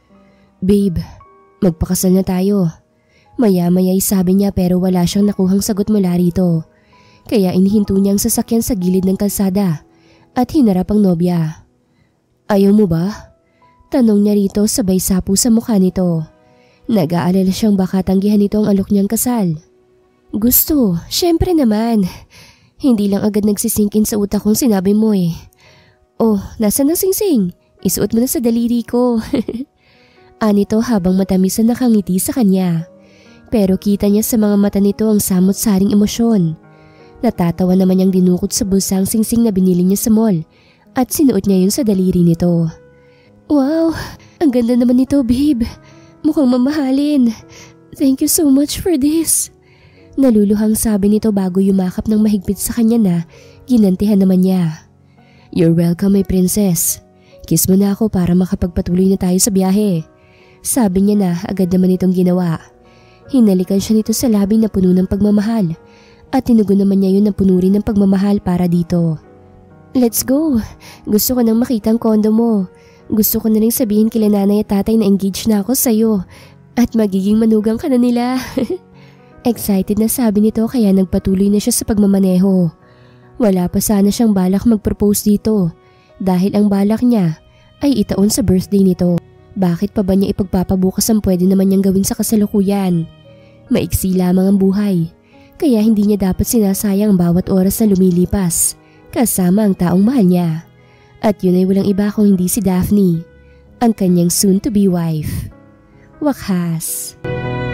Babe, magpakasal na tayo. Maya-maya'y sabi niya pero wala siyang nakuhang sagot mula rito. Kaya inihinto niya ang sasakyan sa gilid ng kalsada at hinarap ang nobya. Ayaw mo ba? Tanong niya rito sabay sapo sa mukha nito. Nag-aalala siyang baka tanggihan nito ang alok niyang kasal. Gusto, syempre naman. Hindi lang agad nagsisingkin sa utak kong sinabi mo eh. Oh, nasan ang singsing? Isuot mo na sa daliri ko. Anito habang matamisan nakangiti sa kanya. Pero kita niya sa mga mata nito ang samot-saring emosyon. Natatawa naman niyang dinukot sa bulsa ang singsing na binili niya sa mall at sinuot niya yun sa daliri nito. Wow, ang ganda naman nito, babe. Mukhang mamahalin. Thank you so much for this. Naluluhang sabi nito bago yumakap ng mahigpit sa kanya na ginantihan naman niya. You're welcome, my princess. Kiss mo na ako para makapagpatuloy na tayo sa biyahe. Sabi niya na agad naman itong ginawa. Hinalikan siya nito sa labing na puno ng pagmamahal at tinugon naman niya yun na puno rin ng pagmamahal para dito. Let's go! Gusto ko nang makita ang kondo mo. Gusto ko na rin sabihin kila nanay at tatay na engaged na ako sa'yo at magiging manugang ka na nila. Excited na sabi nito kaya nagpatuloy na siya sa pagmamaneho. Wala pa sana siyang balak mag-propose dito dahil ang balak niya ay itaon sa birthday nito. Bakit pa ba niya ipagpapabukas ang pwede naman niyang gawin sa kasalukuyan? Maiksi lamang ang buhay, kaya hindi niya dapat sinasayang ang bawat oras na lumilipas kasama ang taong mahal niya. At yun ay walang iba kung hindi si Daphne, ang kanyang soon-to-be wife. Wakas.